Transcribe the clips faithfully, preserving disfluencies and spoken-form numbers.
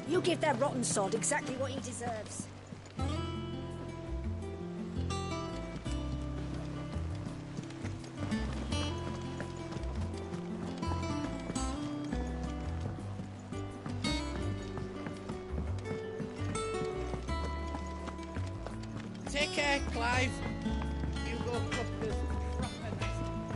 You give that rotten sod exactly what he deserves. Take care, Clive. You go cook this proper nice.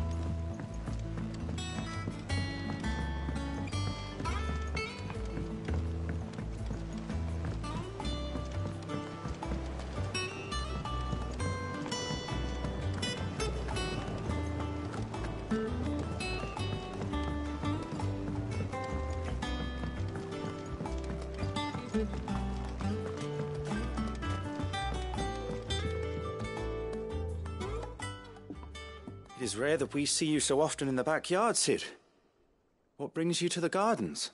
It is rare that we see you so often in the backyard, Cid. What brings you to the gardens?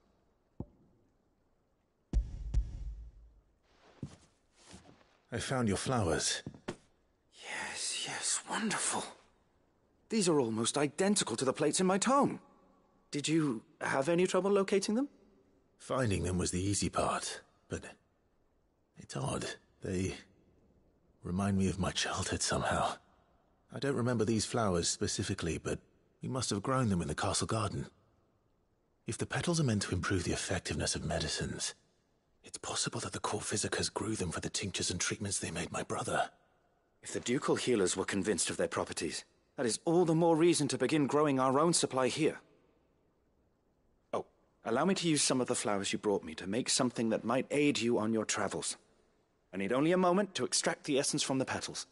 I found your flowers. Yes, yes, wonderful. These are almost identical to the plates in my tome. Did you have any trouble locating them? Finding them was the easy part, but it's odd. They remind me of my childhood somehow. I don't remember these flowers specifically, but we must have grown them in the castle garden. If the petals are meant to improve the effectiveness of medicines, it's possible that the court physicers grew them for the tinctures and treatments they made my brother. If the ducal healers were convinced of their properties, that is all the more reason to begin growing our own supply here. Oh, allow me to use some of the flowers you brought me to make something that might aid you on your travels. I need only a moment to extract the essence from the petals.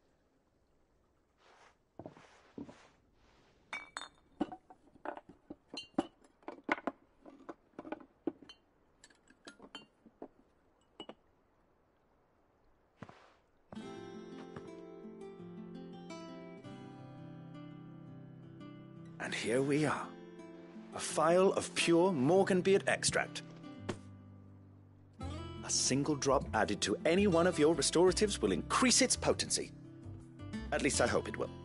And here we are. A phial of pure Morganbeard extract. A single drop added to any one of your restoratives will increase its potency. At least I hope it will.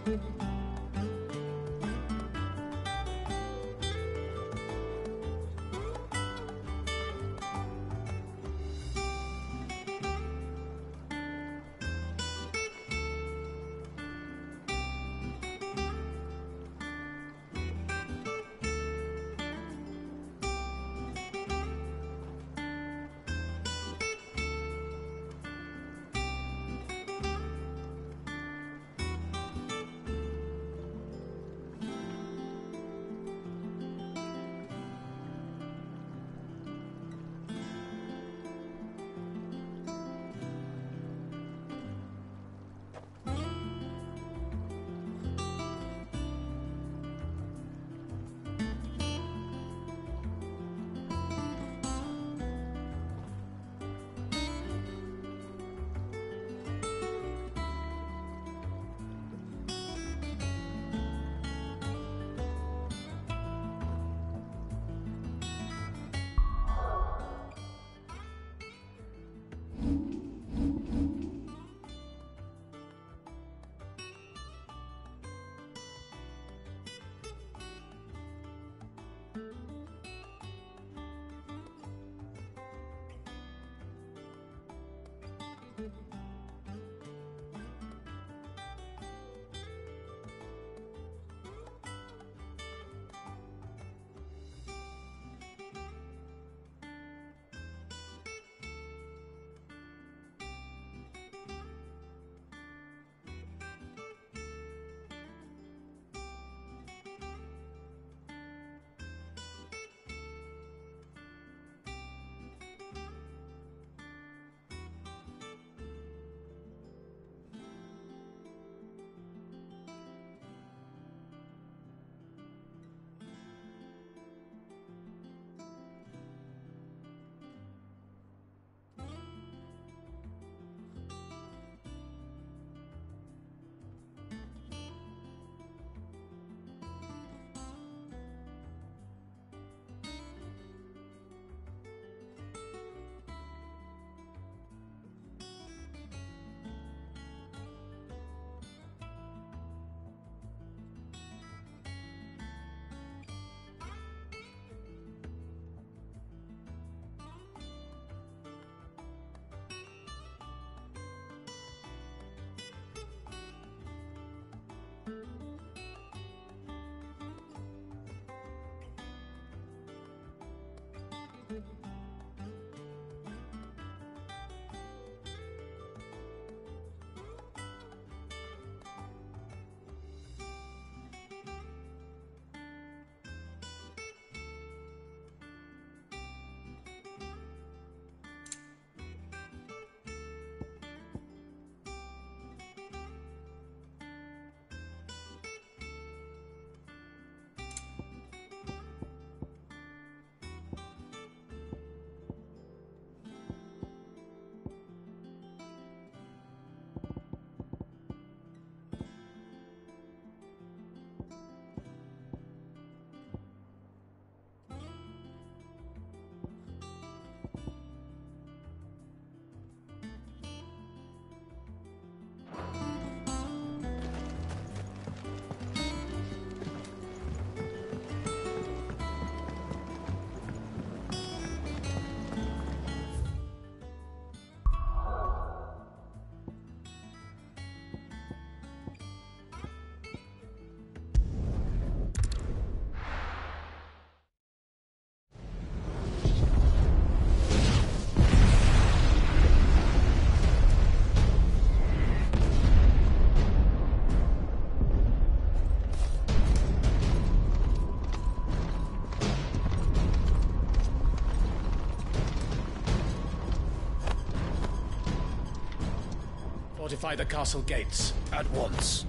Fortify the castle gates, at once.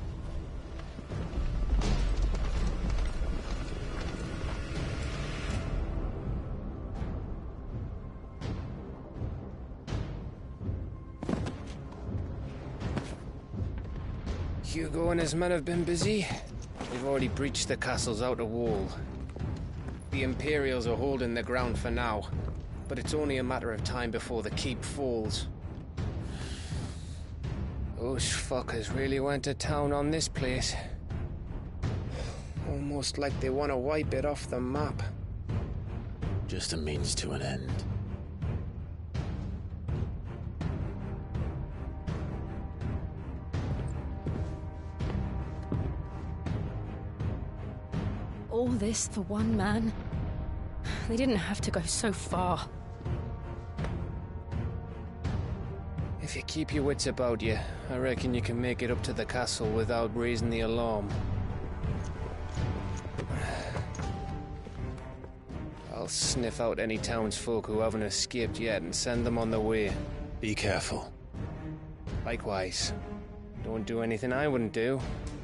Hugo and his men have been busy. They've already breached the castle's outer wall. The Imperials are holding the ground for now, but it's only a matter of time before the keep falls. Those fuckers really went to town on this place. Almost like they want to wipe it off the map. Just a means to an end. All this for one man? They didn't have to go so far. If you keep your wits about you, I reckon you can make it up to the castle without raising the alarm. I'll sniff out any townsfolk who haven't escaped yet and send them on their way. Be careful. Likewise. Don't do anything I wouldn't do.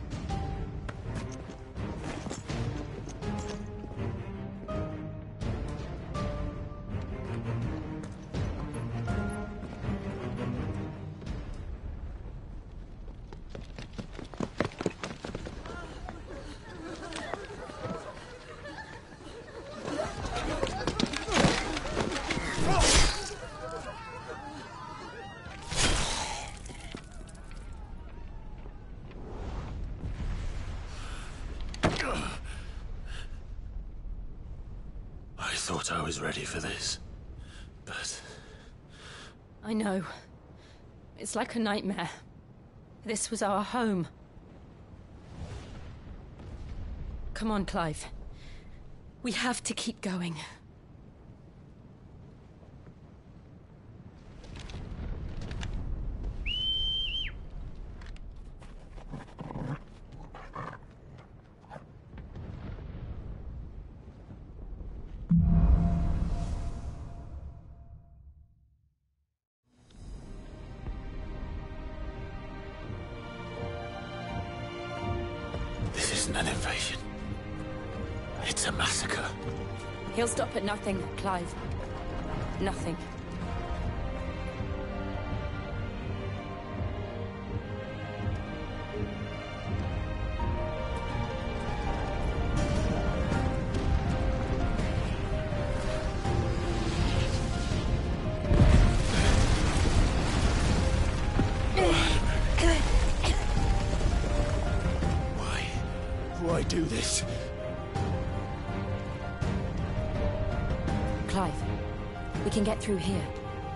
I thought I was ready for this, but... I know. It's like a nightmare. This was our home. Come on, Clive. We have to keep going. This isn't an invasion. It's a massacre. He'll stop at nothing, Clive. Nothing. Why do this? Clive, we can get through here.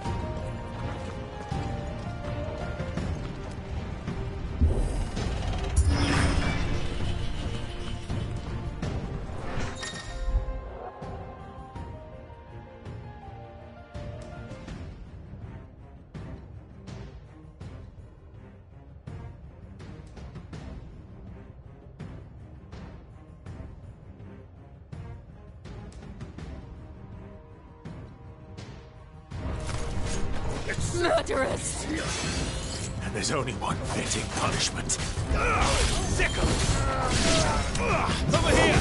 Murderers! And there's only one fitting punishment. Sickle! Over here!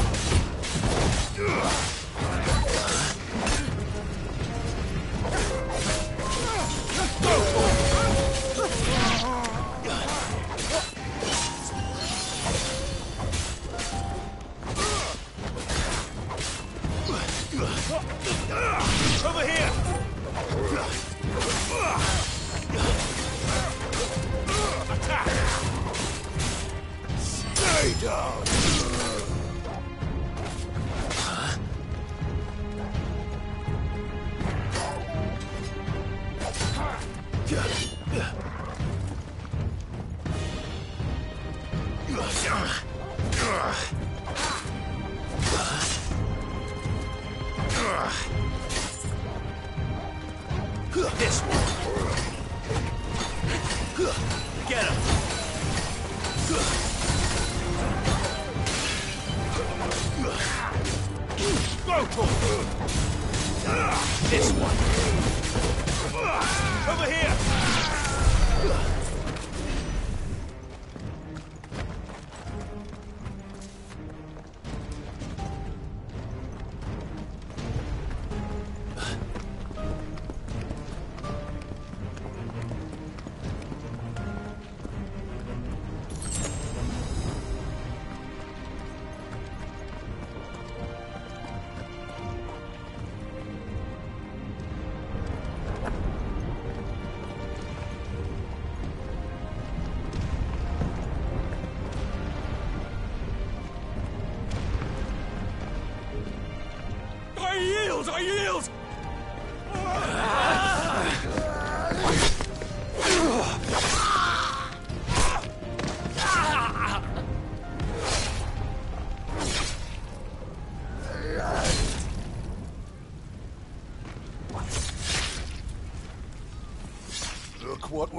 Over here! Attack! Stay down! This one. Get him. Go for this one. Over here.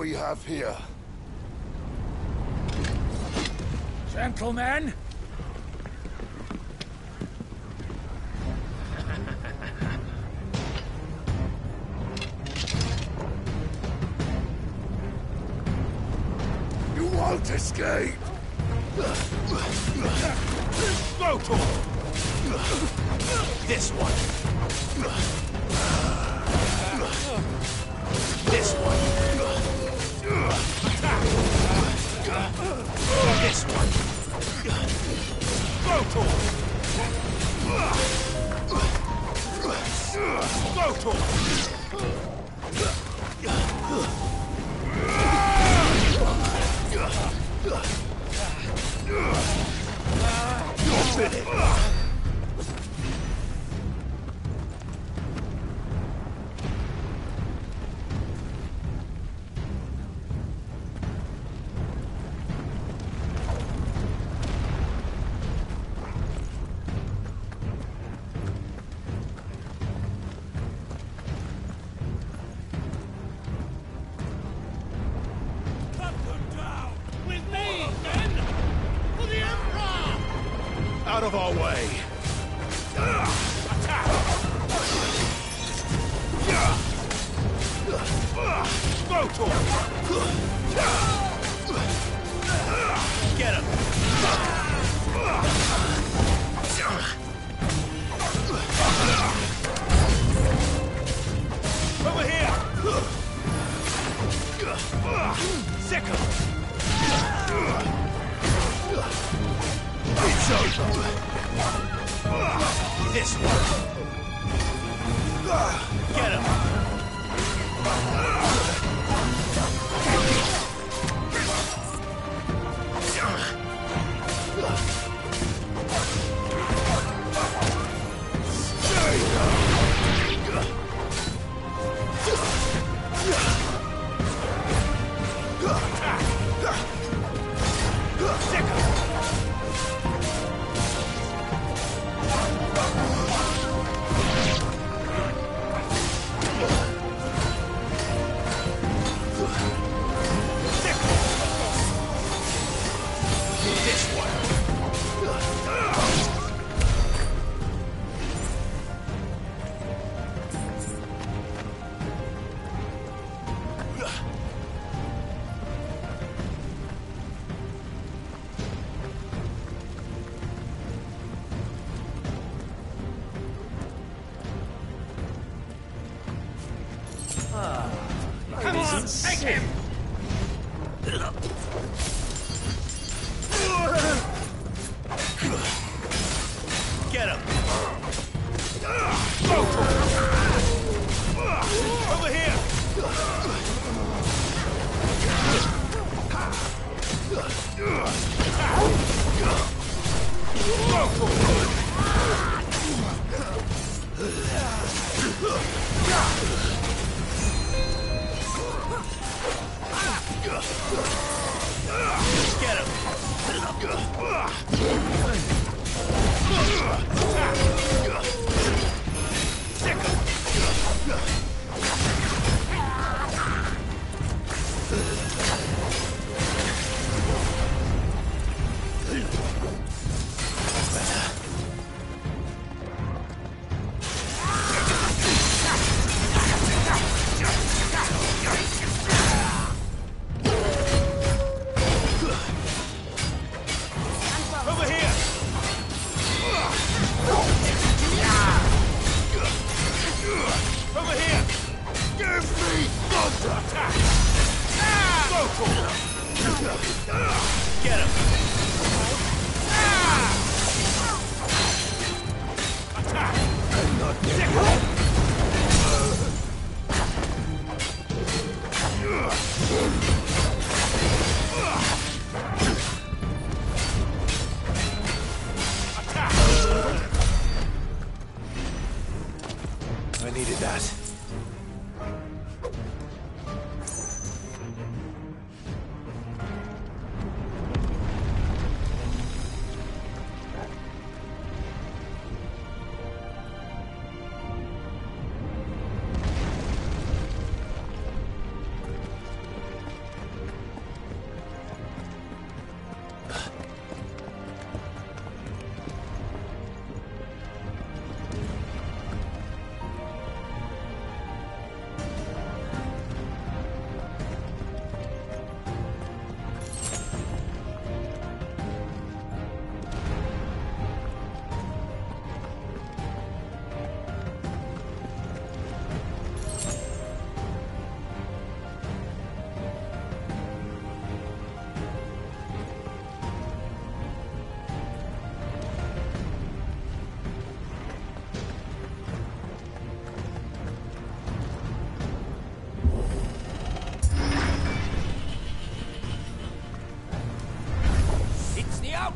we have here? Gentlemen! You won't escape! Motor! This one! This one! Attack! This one! Motor! Motor! You're finished! Out of our way! Attack! Motor! Get him! Over here! Sick him! It's over! This one! Get him! Sick him! Come on, take him! Get him! Over here! Get him! Sick him! Get him! Attack! I'm not dead. Attack! I needed that.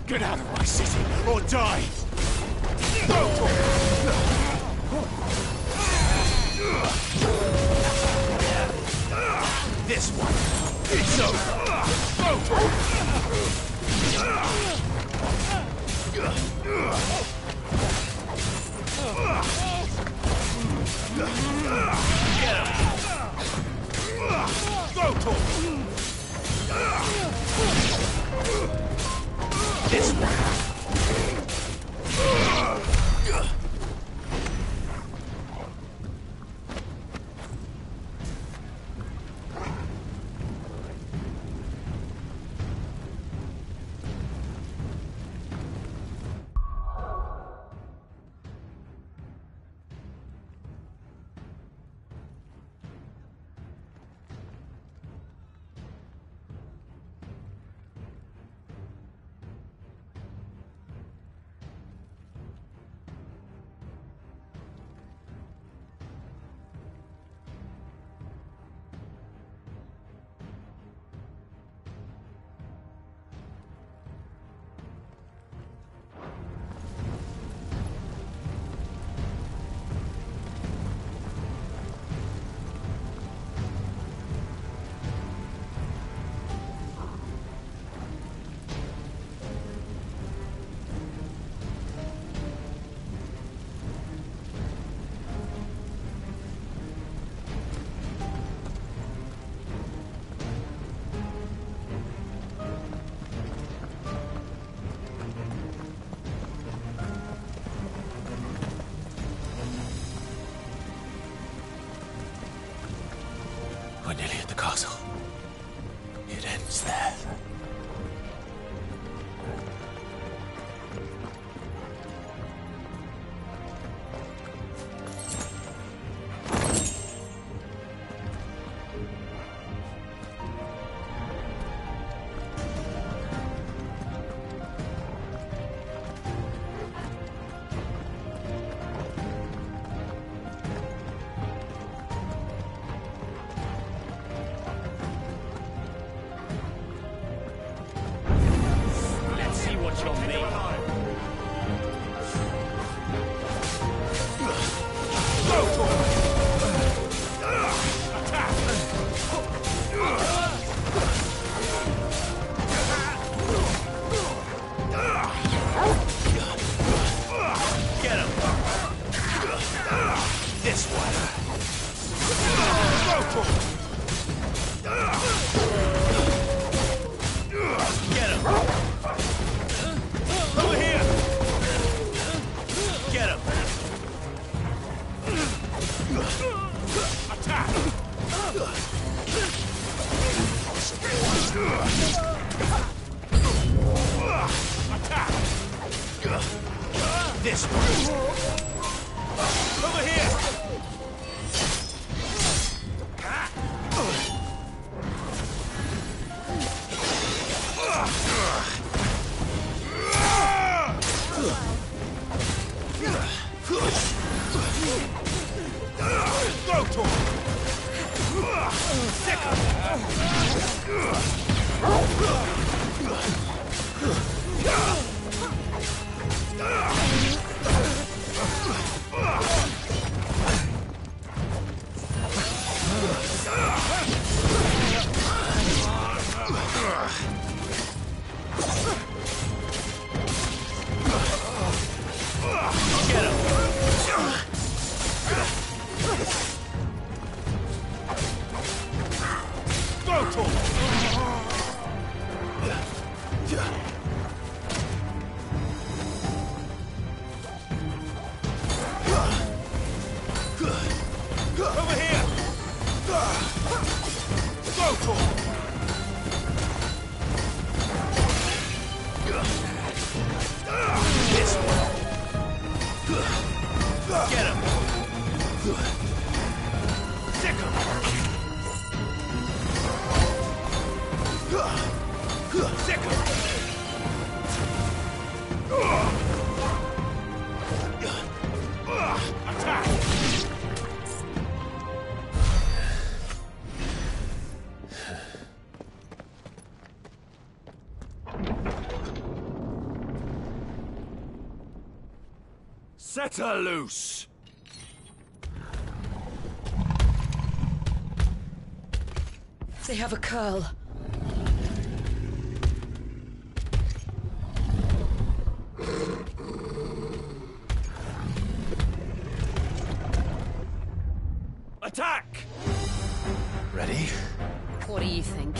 Get out of my city, or die! This one! It's over! Get him! Go to him! This one! We're nearly at the castle. It ends there. This one! Over here! Go to him! Sick of Get him! Go to him! Over here! Go to him! This one! Get him! Sick him! Sick him! Attack! Set her loose! They have a curl. Attack! Ready? What do you think?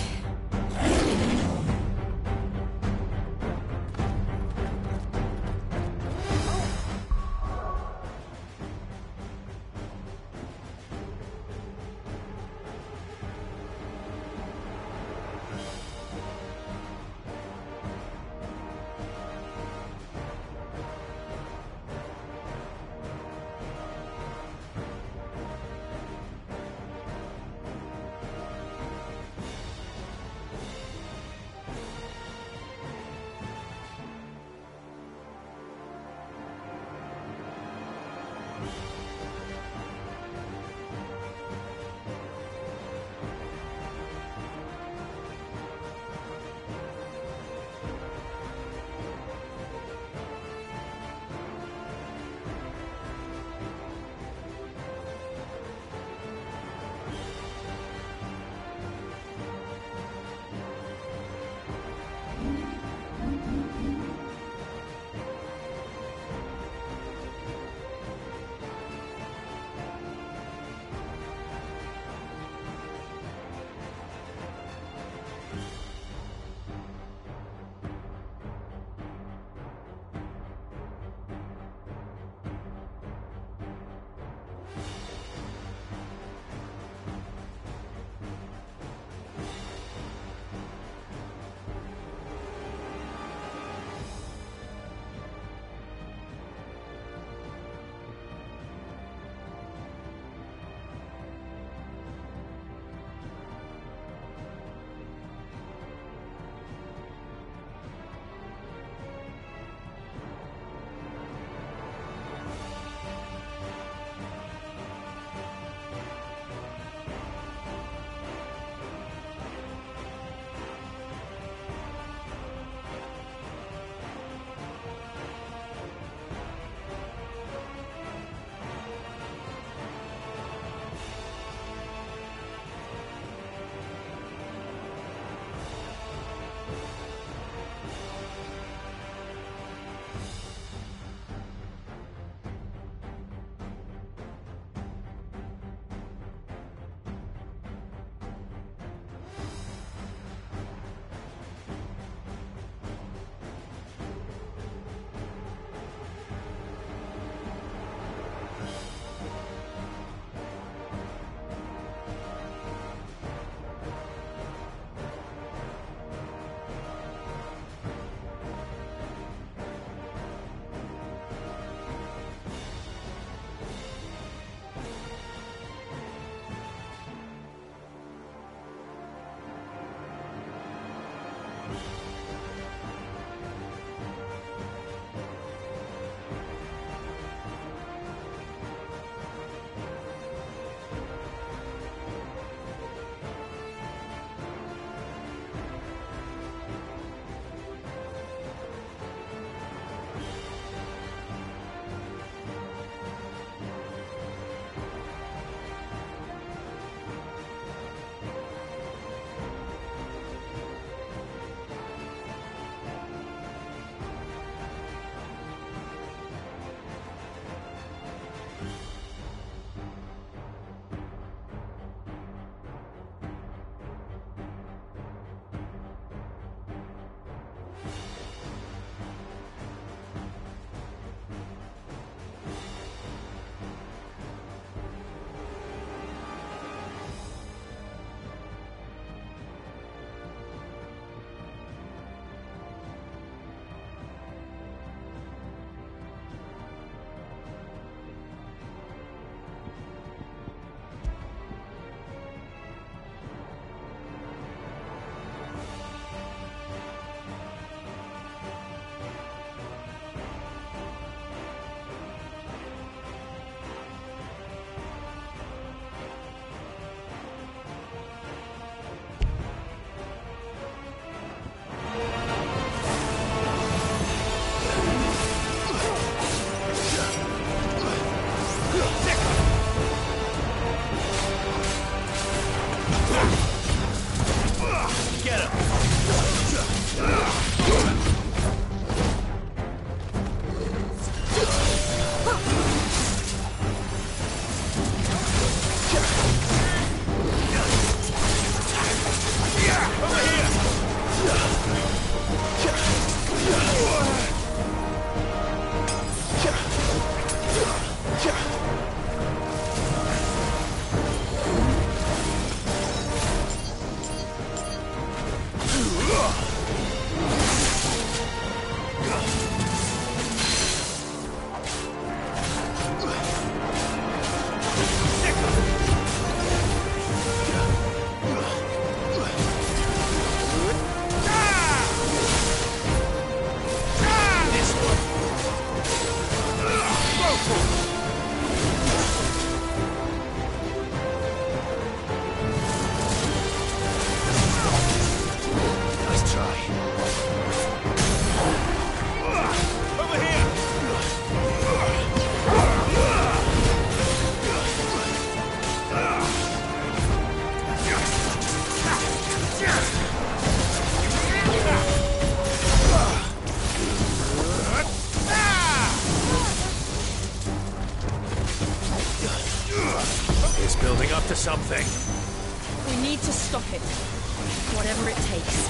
something! We need to stop it. Whatever it takes.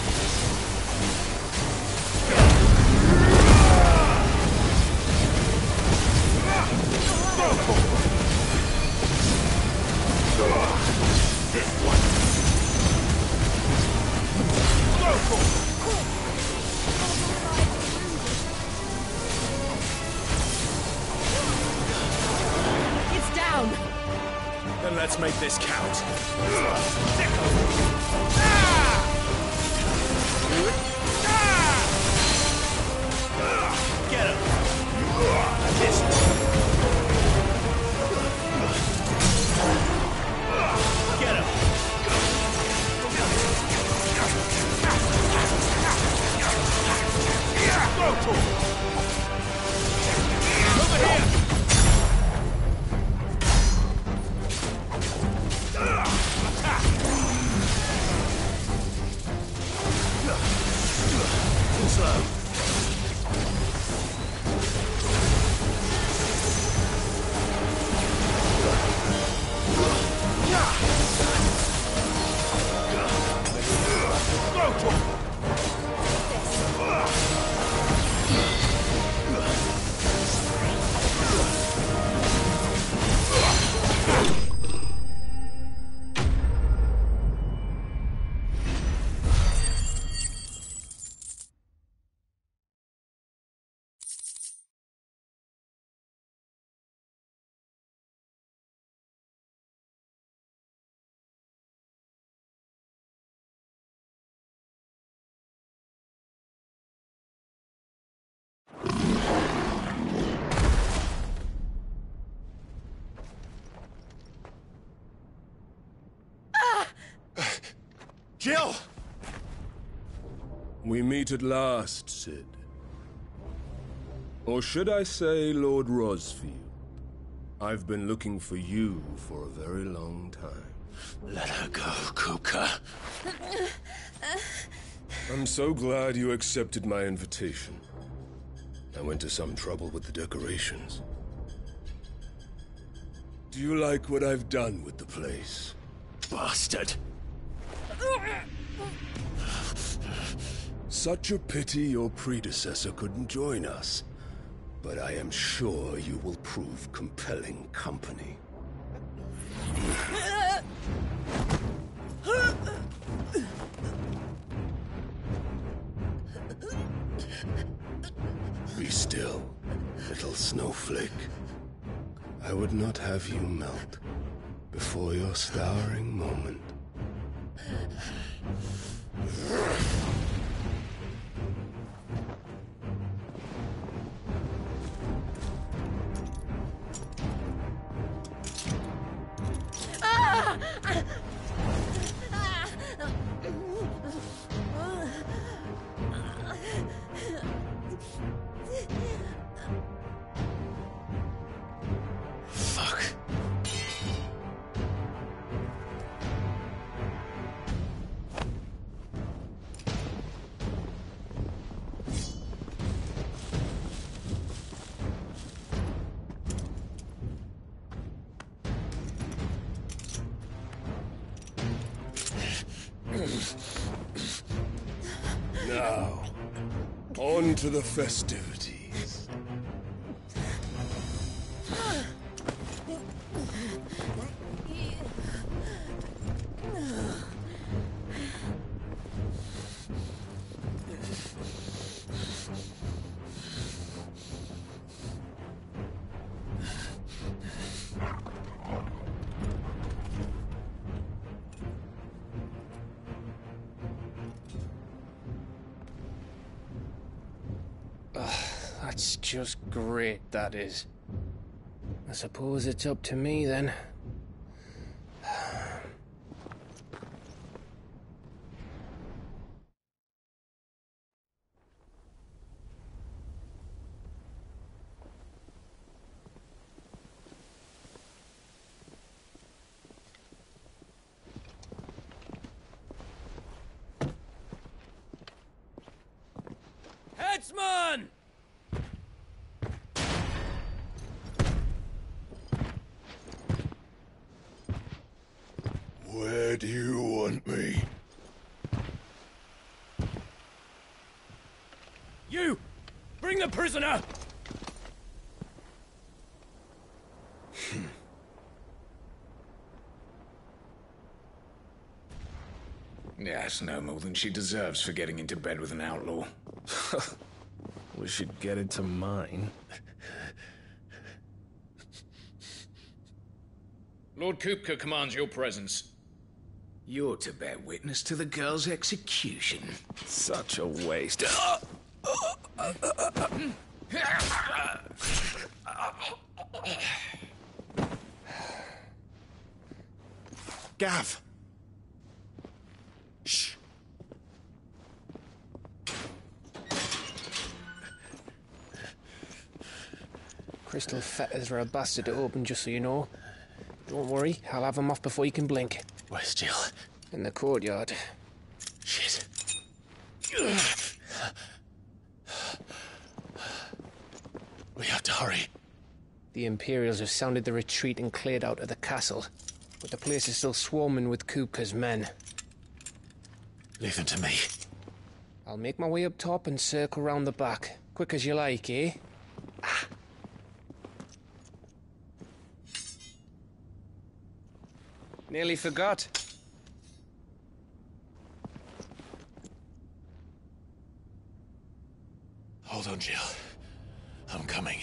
It's down. Then let's make this count. Get him! This one. Get him! Go to him! Over here! Attack! Too slow. Jill! We meet at last, Cid. Or should I say Lord Rosfield? I've been looking for you for a very long time. Let her go, Kupka. I'm so glad you accepted my invitation. I went to some trouble with the decorations. Do you like what I've done with the place? Bastard! Such a pity your predecessor couldn't join us. But I am sure you will prove compelling company. Be still, little snowflake. I would not have you melt before your stowering moment. Fuck. Now, on to the festivities. That's just great, that is. I suppose it's up to me, then. Headsman! do you want me? You! Bring the prisoner! Yes, no more than she deserves for getting into bed with an outlaw. We should get into mine. Lord Kupka commands your presence. You're to bear witness to the girl's execution. Such a waste. Gav! Shh. Crystal fetters are a bastard to open, just so you know. Don't worry, I'll have them off before you can blink. Where's Jill? In the courtyard. Shit. We have to hurry. The Imperials have sounded the retreat and cleared out of the castle, but the place is still swarming with Kupka's men. Leave them to me. I'll make my way up top and circle round the back. Quick as you like, eh? Ah. Nearly forgot. Hold on, Jill. I'm coming.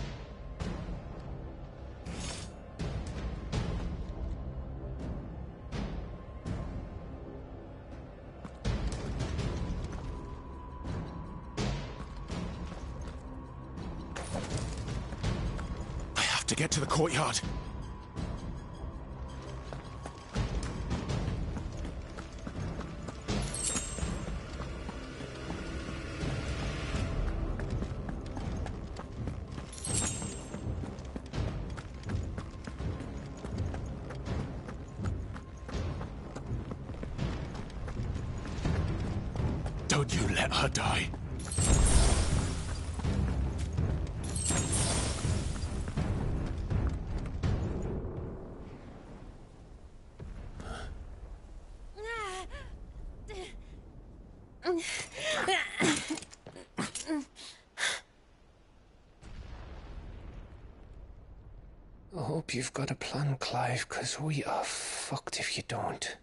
I have to get to the courtyard. Don't you let her die. I hope you've got a plan, Clive, because we are fucked if you don't.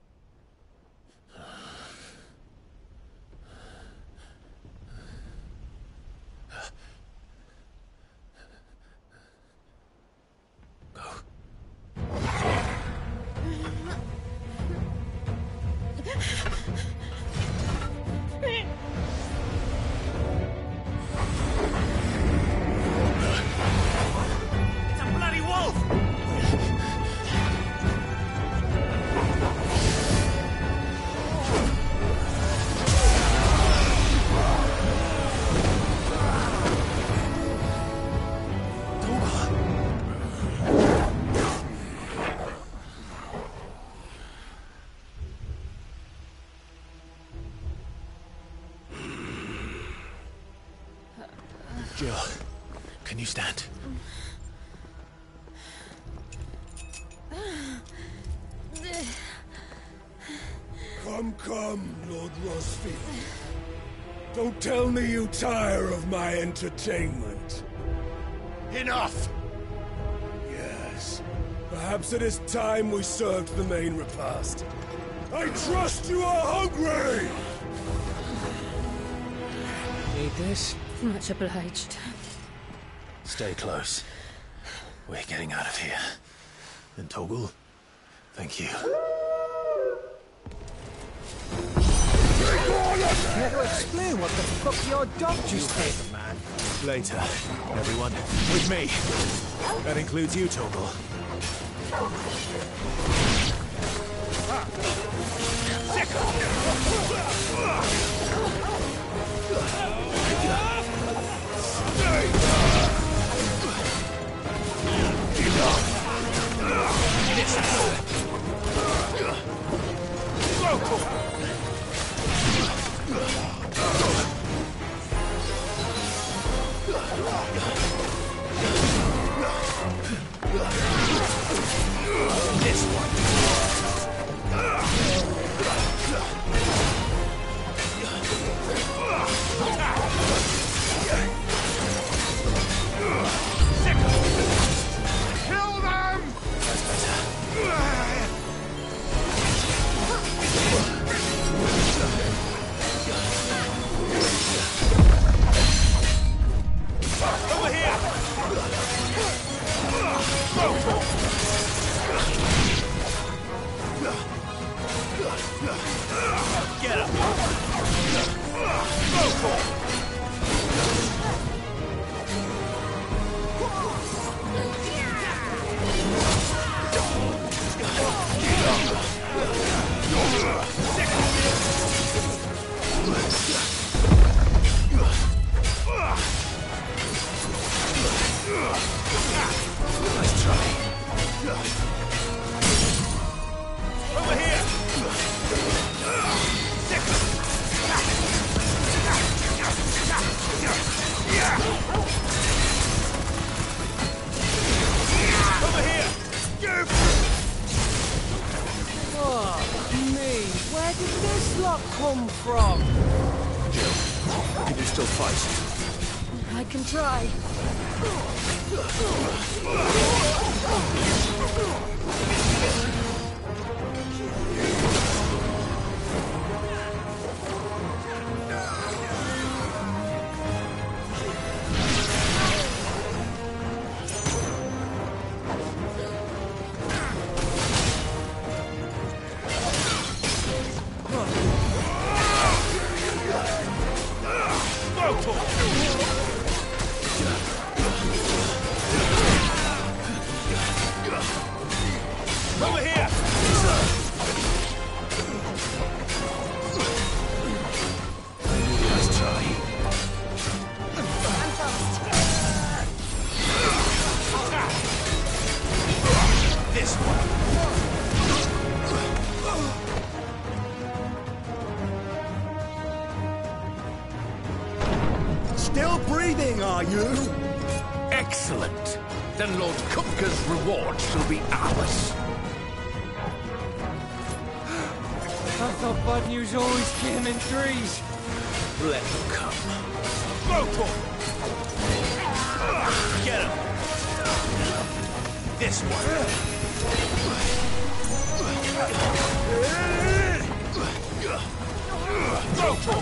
Jill, can you stand? Come, come, Lord Rosfield. Don't tell me you tire of my entertainment. Enough! Yes. Perhaps it is time we served the main repast. I trust you are hungry! Need this? Much obliged. Stay close. We're getting out of here. And Toggle, thank you. Care to explain what the fuck your dog just did? Later, everyone. With me. That includes you, Toggle. This one. still fight? I can try. Over here! Nice try. I'm fast. This one. Still breathing, are you? Excellent. Then Lord Kupka's reward shall be ours. I thought bad news always came in threes. Let them come. Go for it! Get him! This one. Go for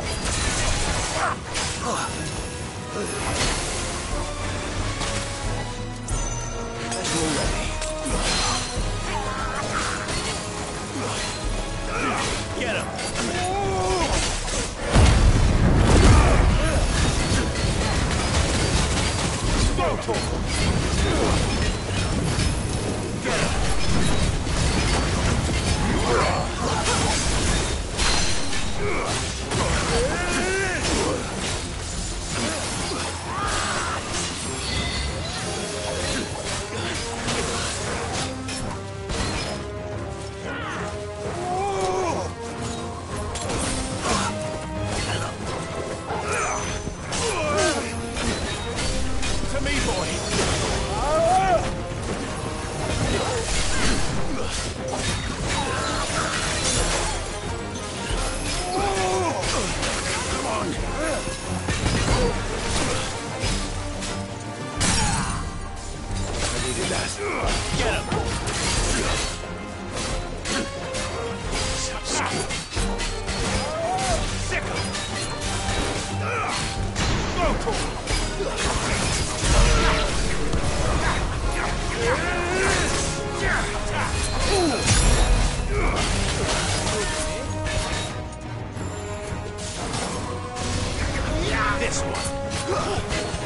it. Get him! Go for it! Get him! To me, boy! Come on! I needed that. Get him! This one.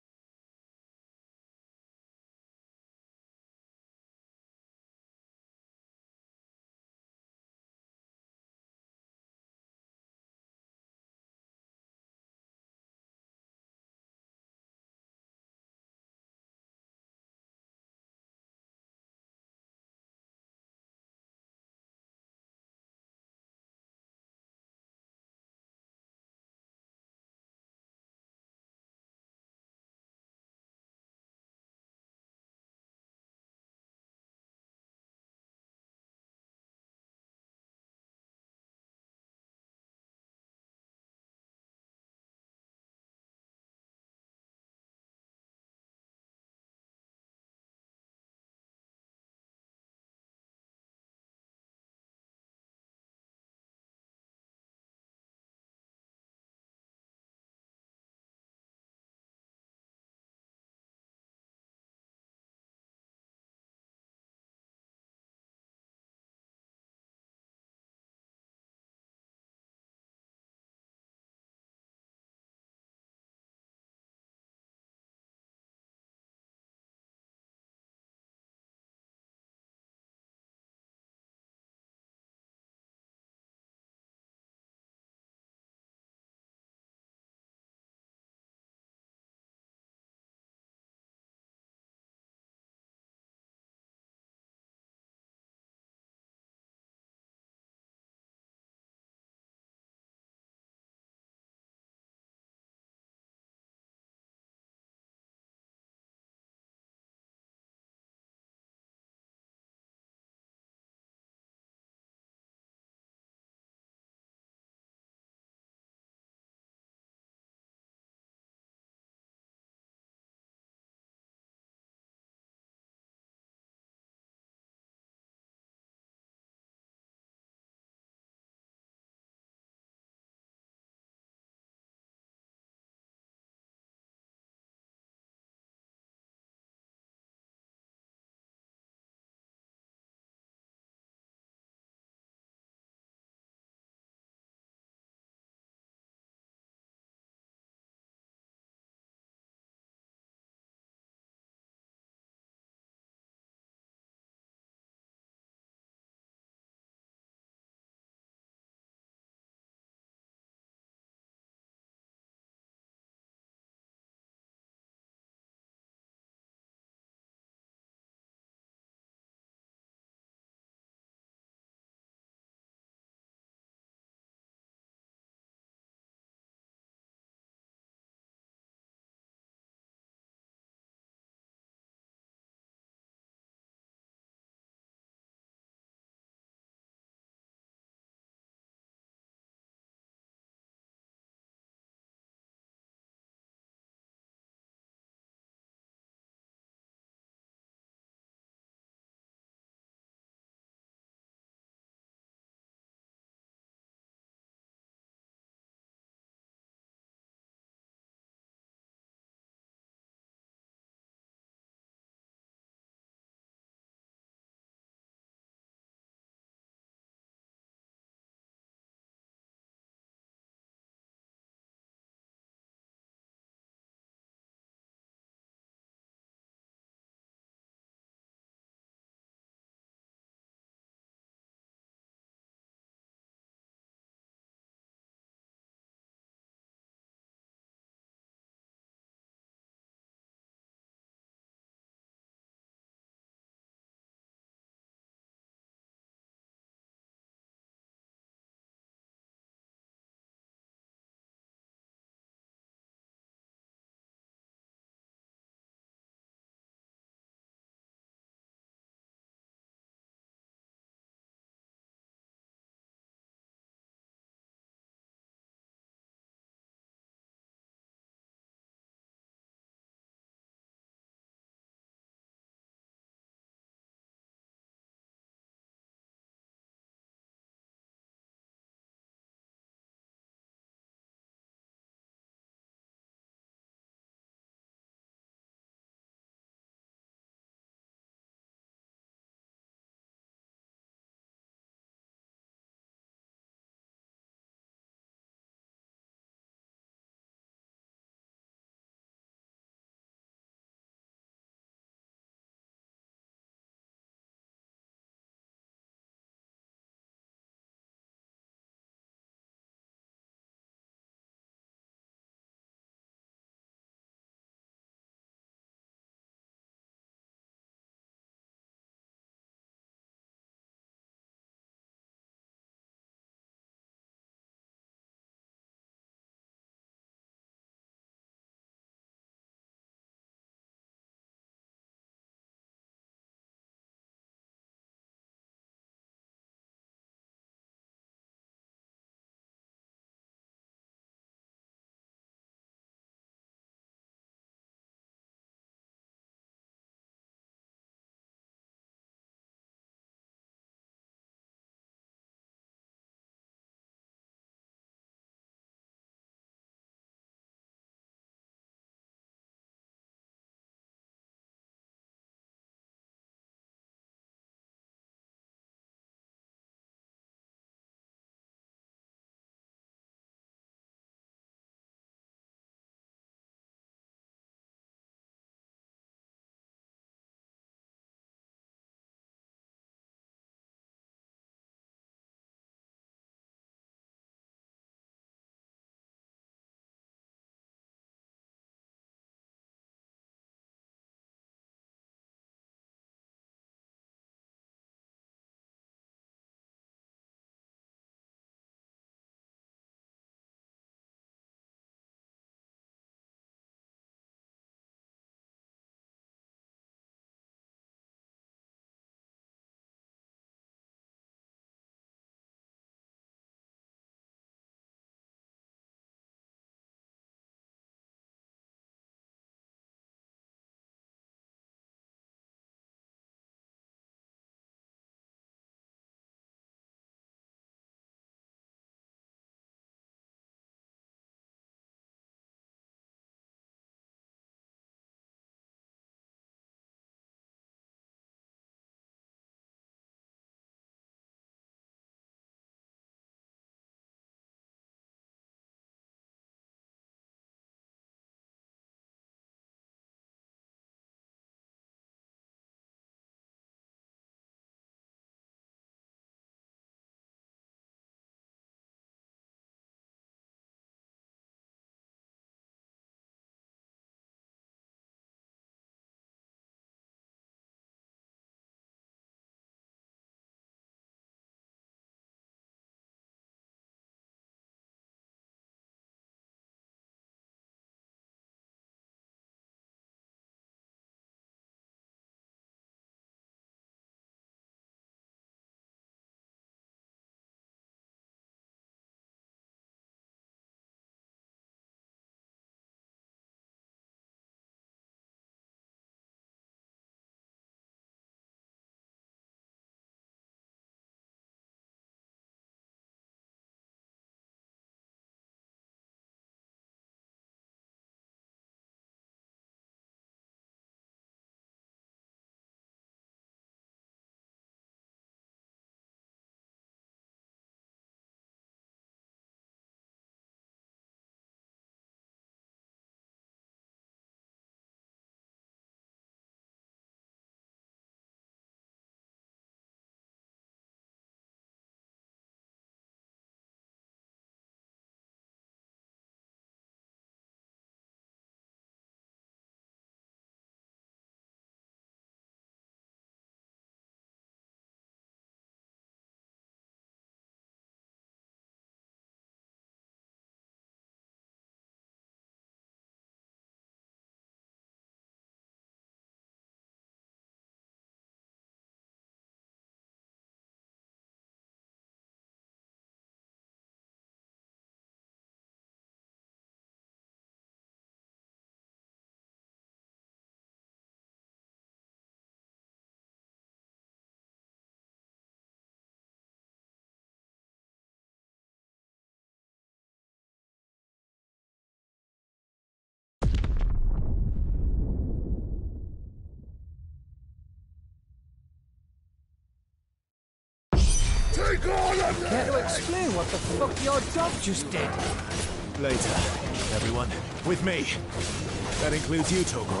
Explain what the fuck your dog just did. Later, everyone. With me. That includes you, Torgal.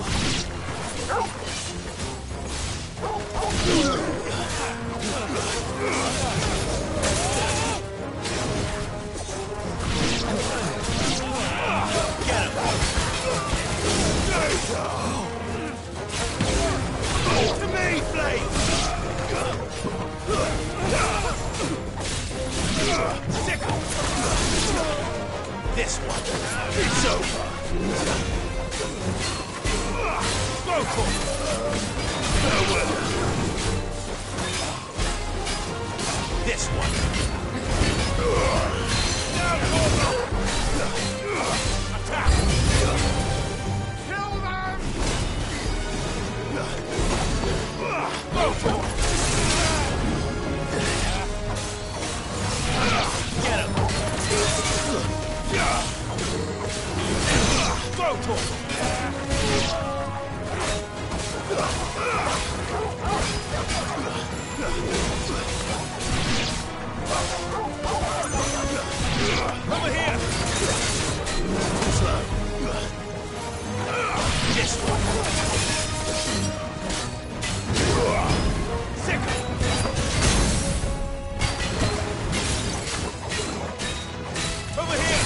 Get him! To me, Blade! Sickle! This one. It's over. Smoke! Farewell. This one. Down, attack! Kill them! Go for it! Get him! Go for it! Over here! Too slow. This one. Sickle. Over here!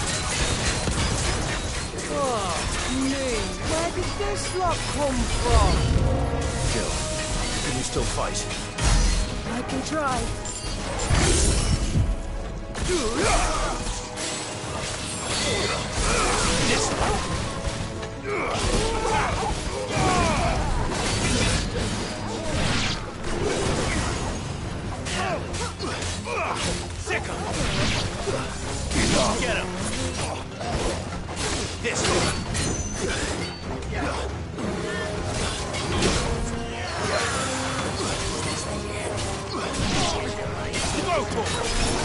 Oh, me. Where did this lot come from? Jill, can you still fight? I can try. This one. Sickle. Get him. This one. Go for it.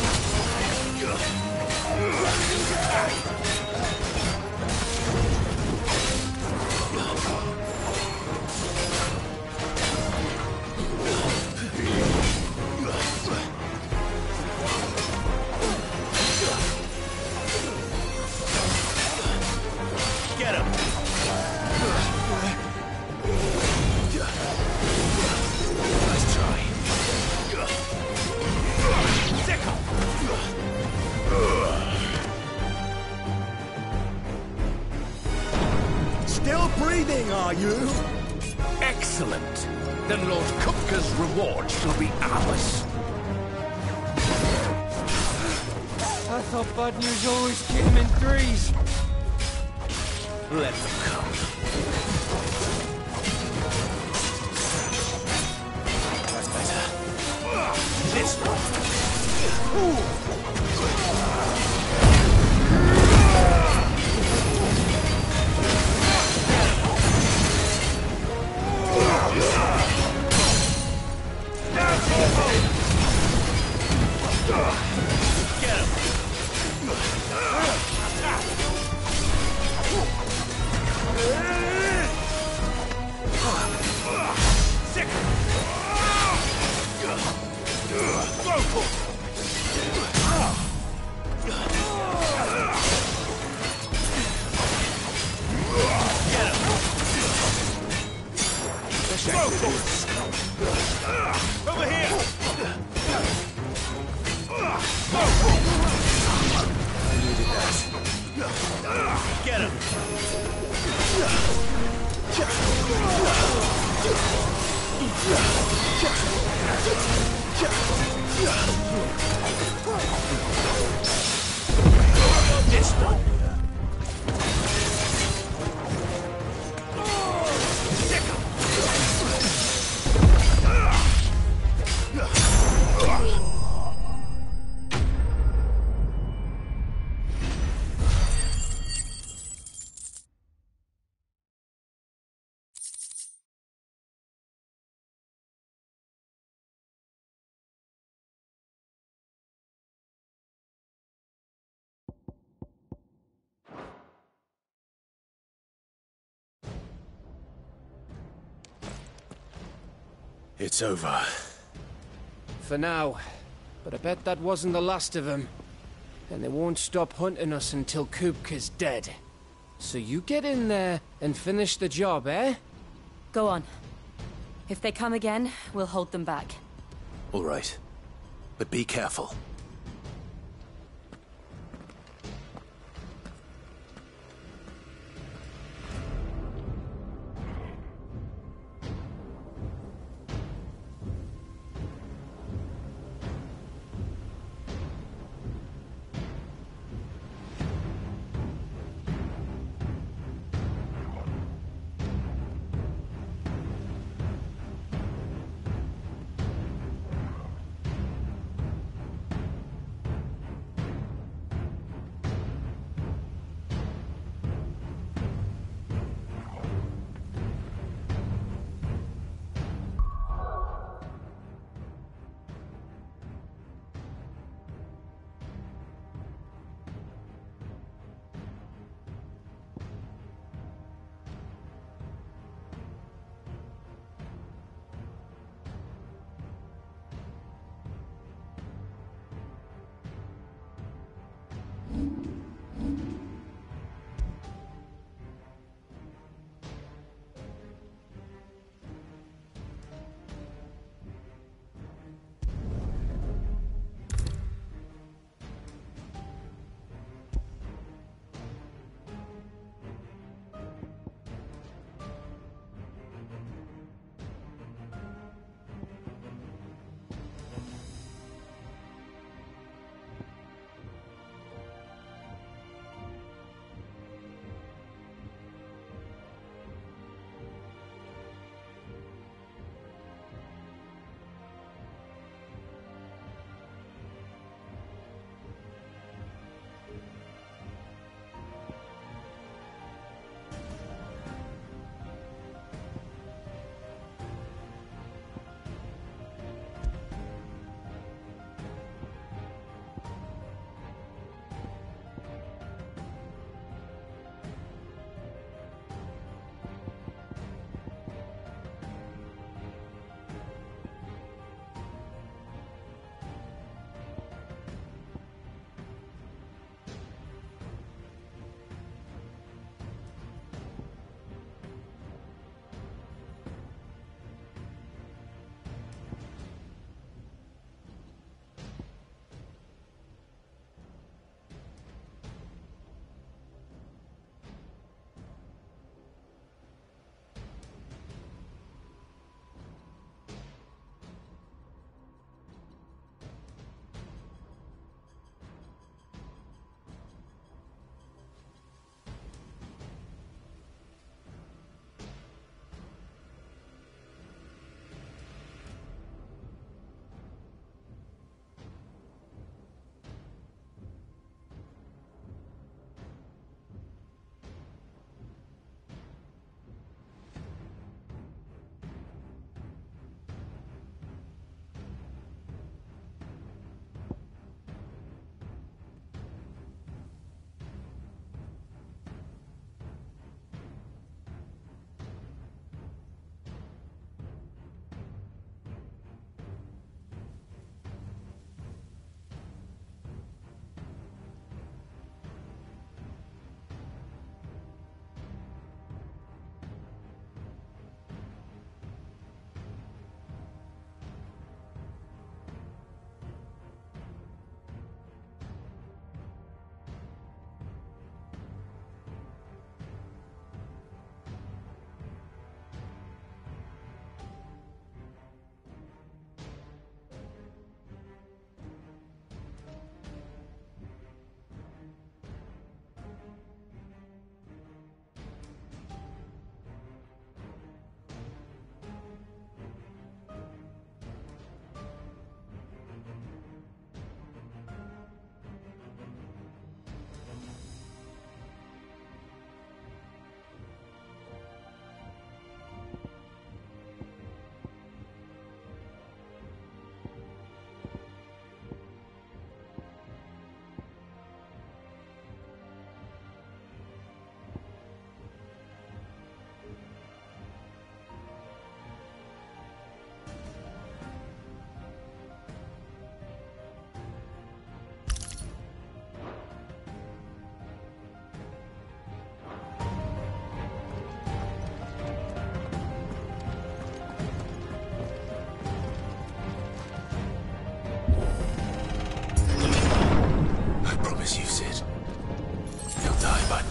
Get him. Nice try. Sickle. Still breathing, are you? Excellent. Then Lord Kupka's reward shall be ours. I thought bad news always came in threes. Let them come. That's better. This one. Ooh. Get him! Sick! Vocal! Get him! Vocal! Over here! Vocal! I needed that. Get him! This one. It's over. For now. But I bet that wasn't the last of them. And they won't stop hunting us until Kupka's dead. So you get in there and finish the job, eh? Go on. If they come again, we'll hold them back. All right. But be careful.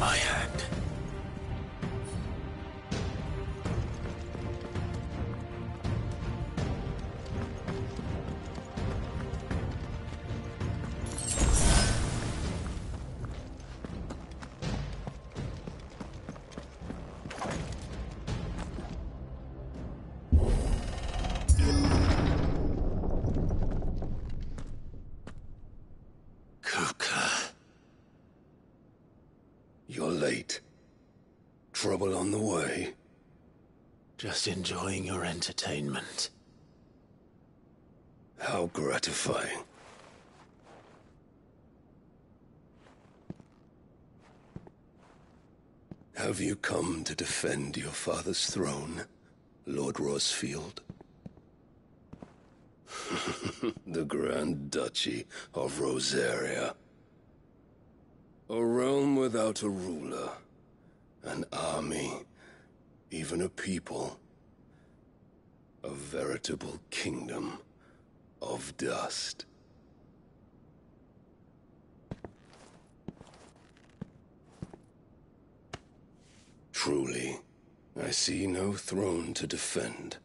my hand. You're late. Trouble on the way? Just enjoying your entertainment. How gratifying. Have you come to defend your father's throne, Lord Rosfield? The Grand Duchy of Rosaria. A realm without a ruler, an army, even a people. A veritable kingdom of dust. Truly, I see no throne to defend.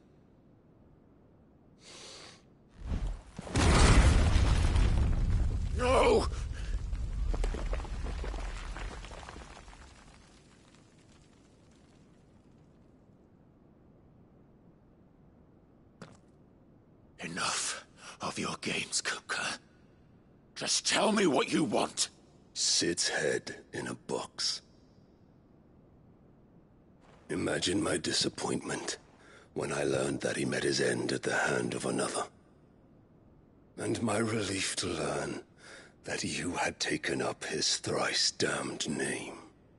No! Enough of your games, Kupka. Just tell me what you want. Sid's head in a box. Imagine my disappointment when I learned that he met his end at the hand of another. And my relief to learn that you had taken up his thrice-damned name.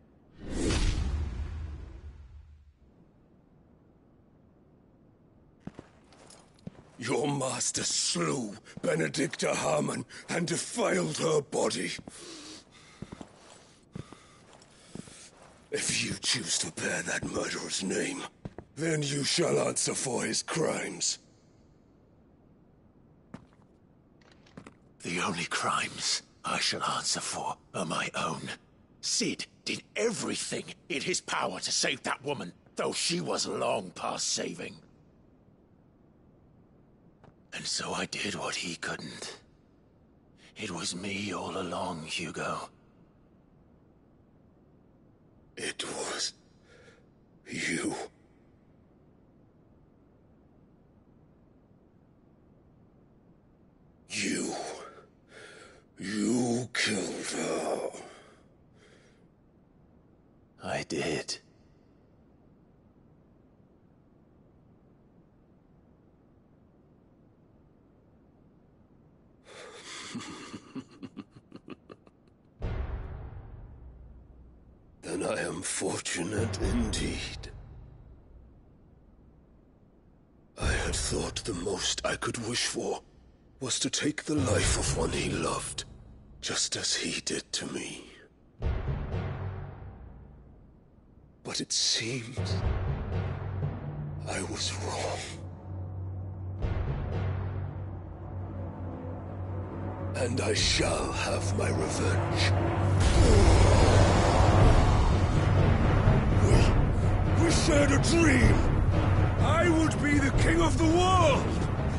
Your master slew Benedicta Harmon and defiled her body. If you choose to bear that murderer's name, then you shall answer for his crimes. The only crimes I shall answer for are my own. Sid did everything in his power to save that woman, though she was long past saving. And so I did what he couldn't. It was me all along, Hugo. It was you. You. You killed her. I did. Then I am fortunate indeed. I had thought the most I could wish for was to take the life of one he loved, just as he did to me. But it seems I was wrong. And I shall have my revenge. We, we shared a dream. I would be the king of the world.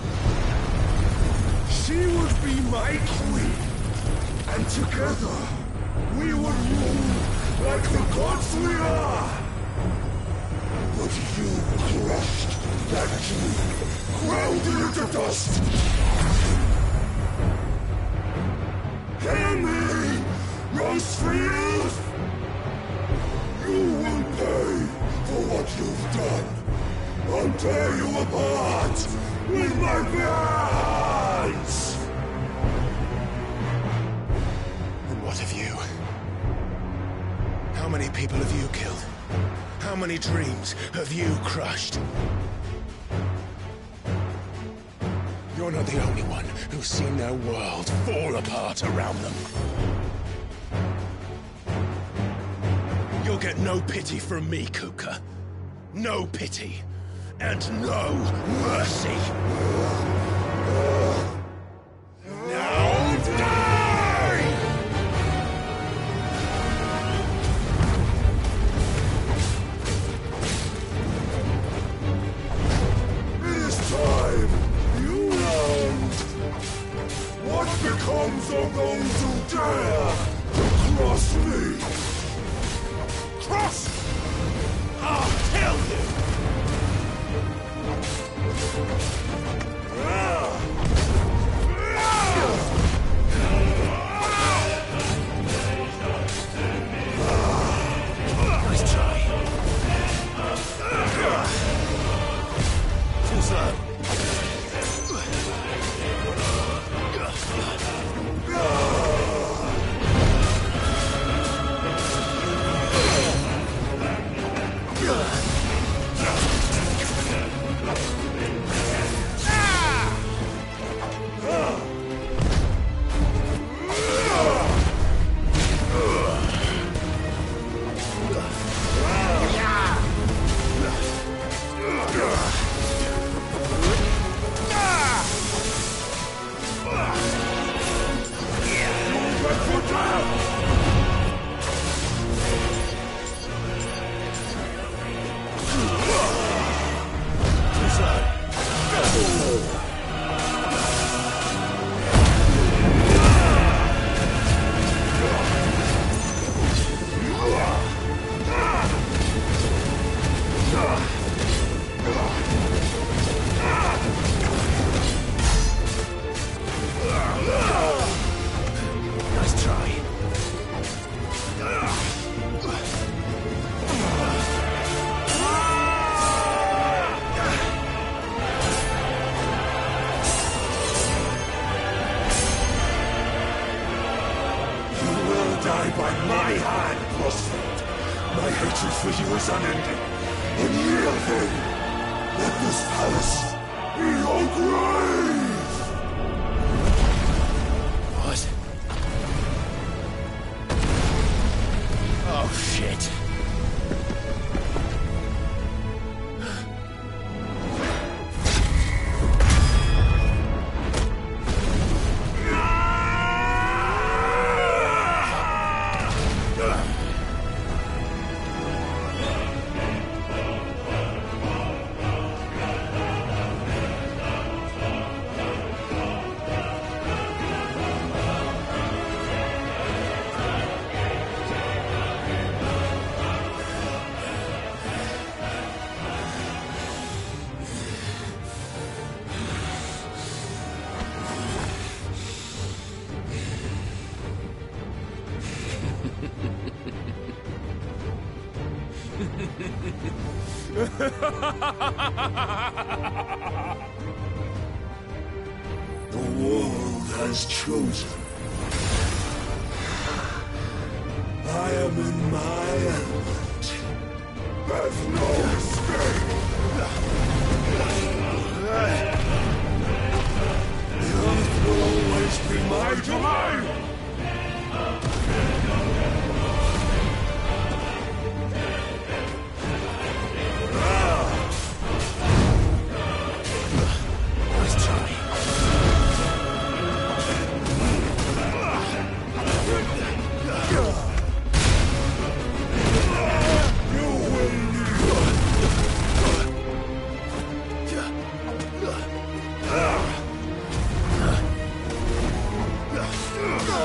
She would be my queen. And together, we would rule like the gods we are. But you crushed that dream, ground it into dust. Hear me, Rosfield! You will pay for what you've done. I'll tear you apart with my bare hands! And what of you? How many people have you killed? How many dreams have you crushed? You're not the only one who's seen their world fall apart around them. You'll get no pity from me, Kupka. No pity. And no mercy. Now die! cross, I'll kill you! Nice try. Too slow. The world has chosen. I am in my element. There's no escape. The earth will always be my domain. Ugh!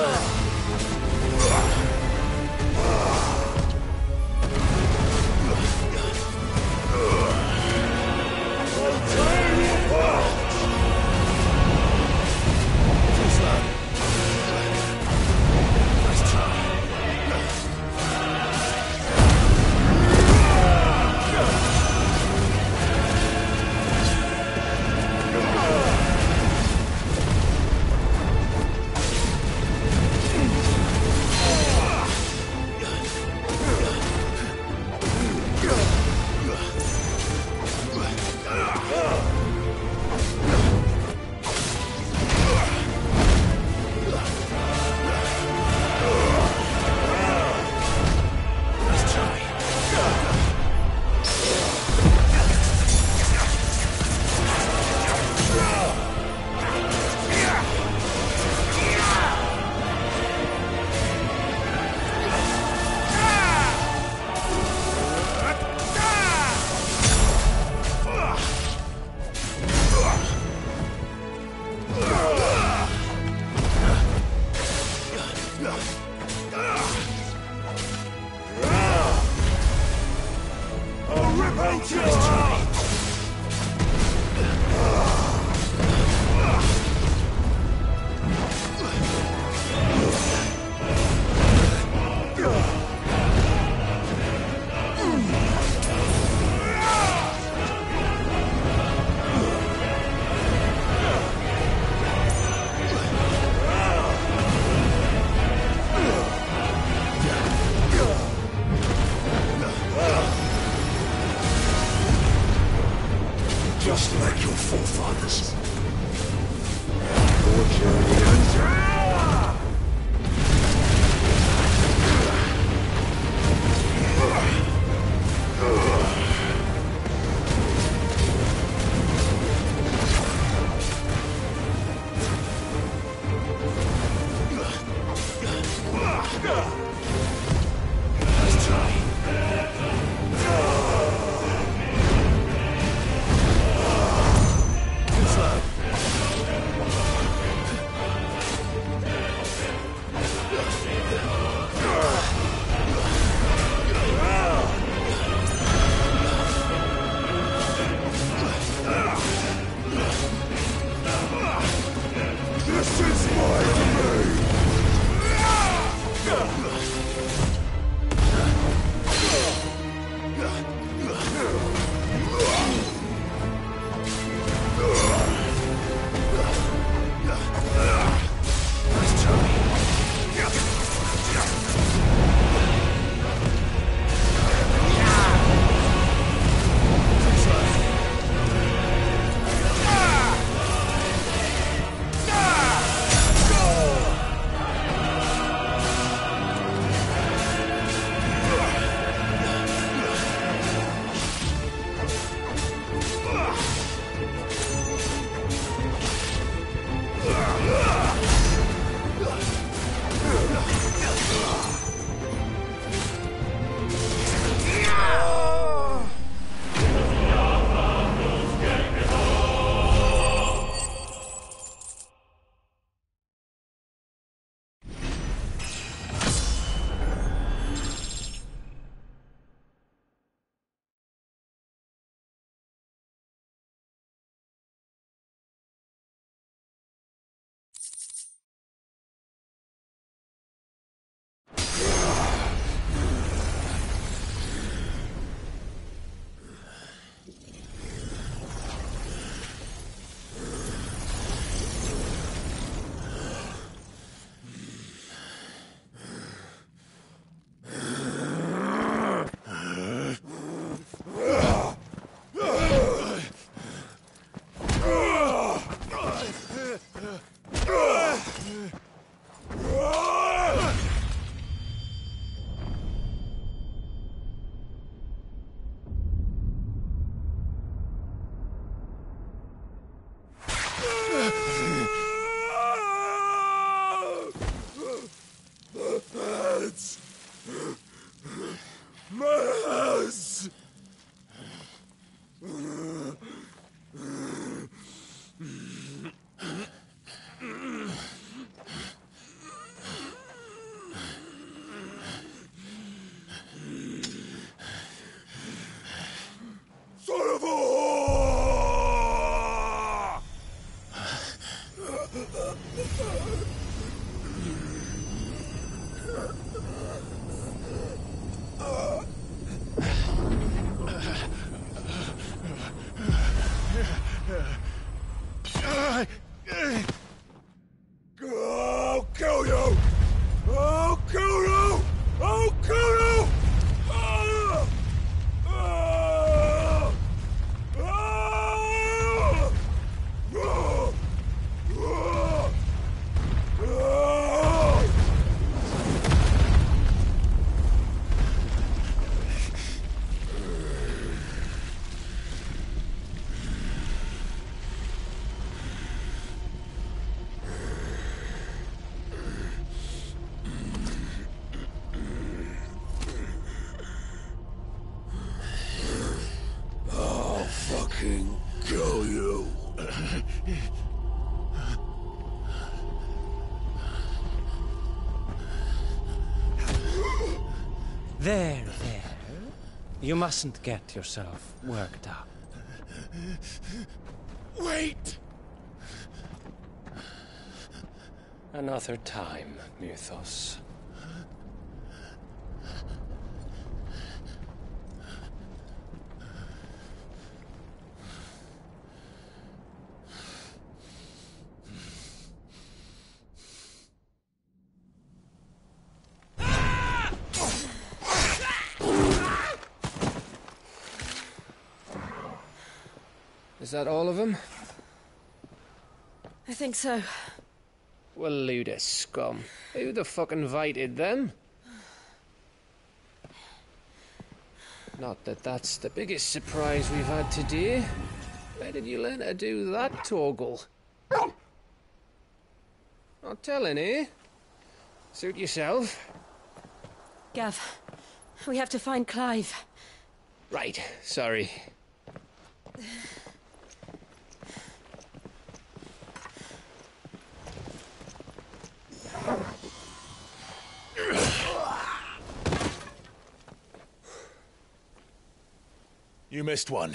find you! Just like your forefathers. Your journey ends now! Let's try. This is my domain! Let's try. I'll kill you! I'll kill you! I'll kill you! Ah! Ah! Ah! Ah! Ah! Ah! I'll fucking kill you. There, there. You mustn't get yourself worked up. Wait! Another time, Mythos. Is that all of them? I think so. Well, load of scum. Who the fuck invited them? Not that that's the biggest surprise we've had today. Where did you learn to do that, Torgal? Not telling, eh? Suit yourself. Gav, we have to find Clive. Right, sorry. You missed one.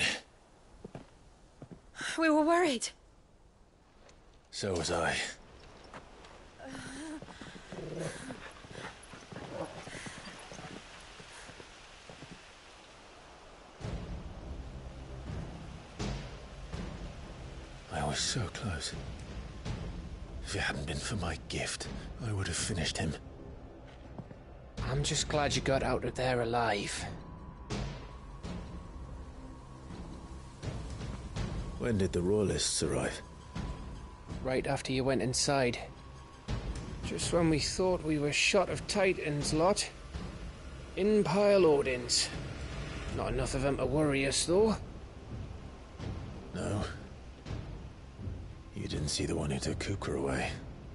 We were worried. So was I. I was so close. If it hadn't been for my gift, I would have finished him. I'm just glad you got out of there alive. When did the Royalists arrive? Right after you went inside. Just when we thought we were shot of Titans, lot. In pile Odins. Not enough of them to worry us, though. No. You didn't see the one who took Kupka away.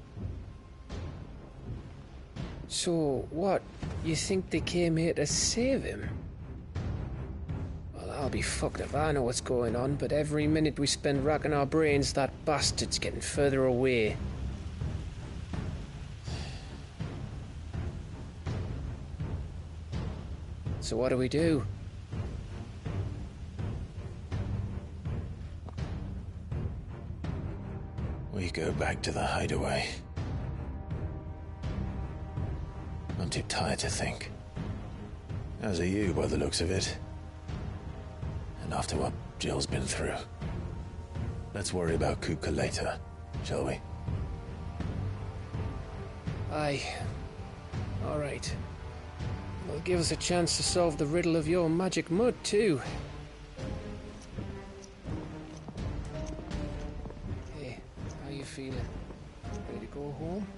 So, what? You think they came here to save him? Well, I'll be fucked if I know what's going on, but every minute we spend racking our brains, that bastard's getting further away. So what do we do? We go back to the hideaway. I'm too tired to think. As are you, by the looks of it. And after what Jill's been through. Let's worry about Kupka later, shall we? Aye. All right. Well, give us a chance to solve the riddle of your magic mud, too. Hey, how you feeling? Ready to go home?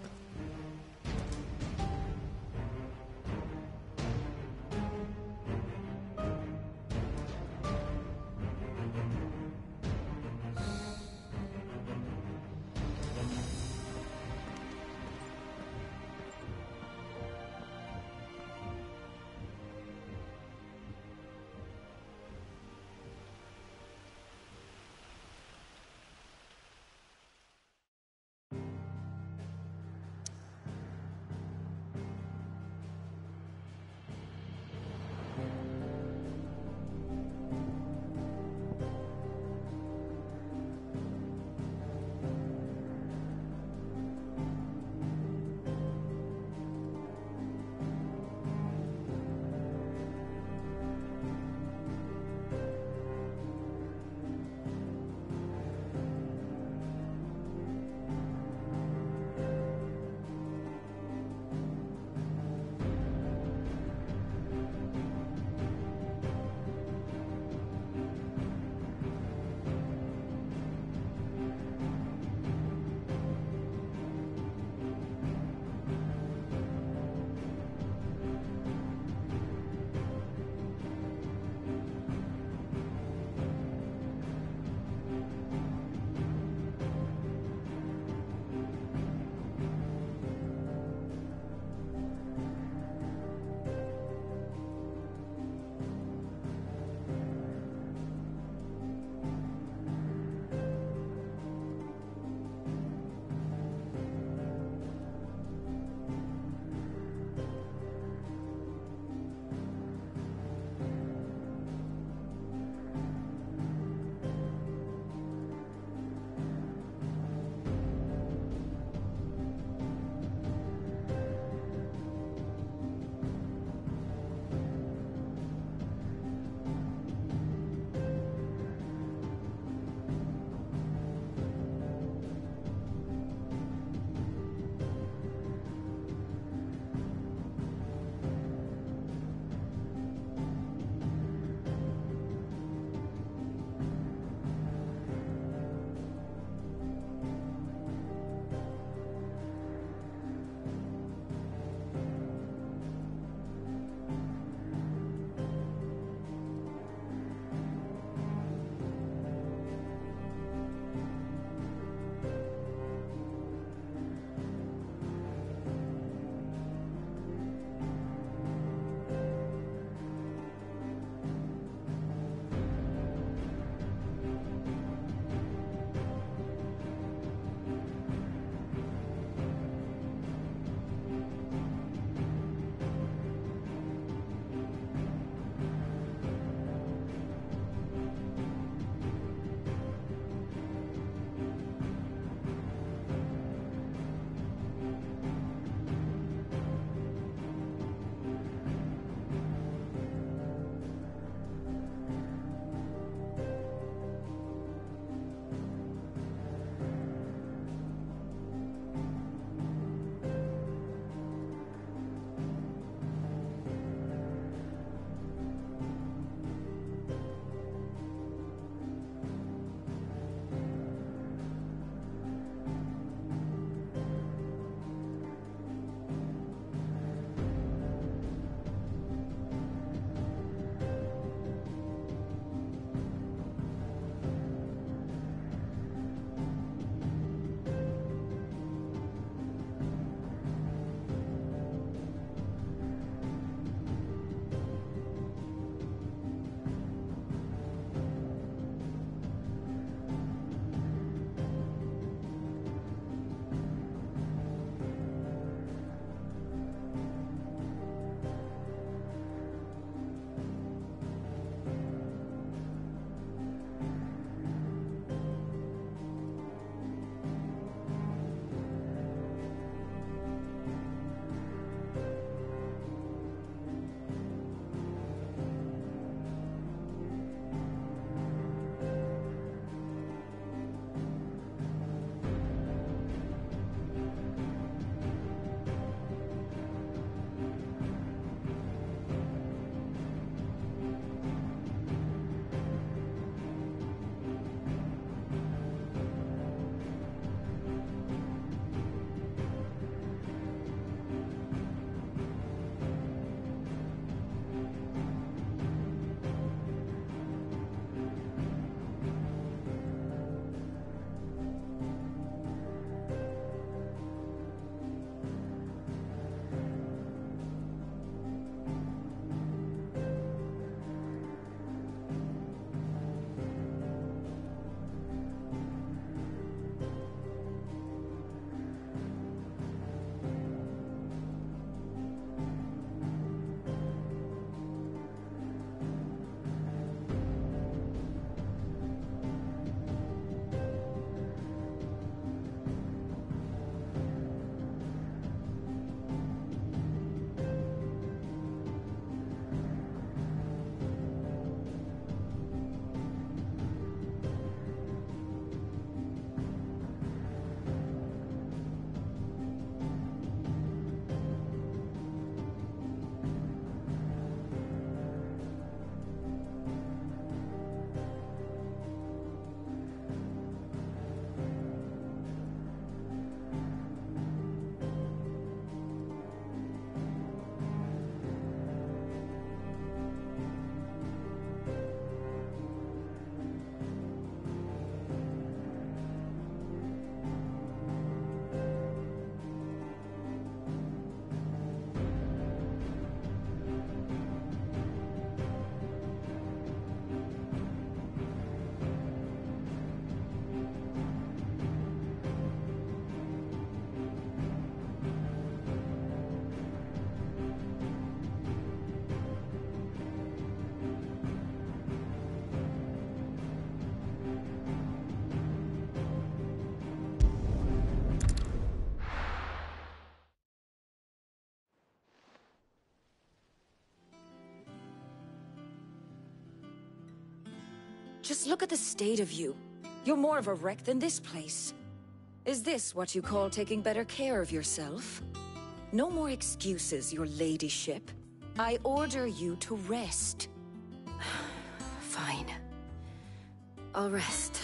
Just look at the state of you. You're more of a wreck than this place. Is this what you call taking better care of yourself? No more excuses, your ladyship. I order you to rest. Fine. I'll rest.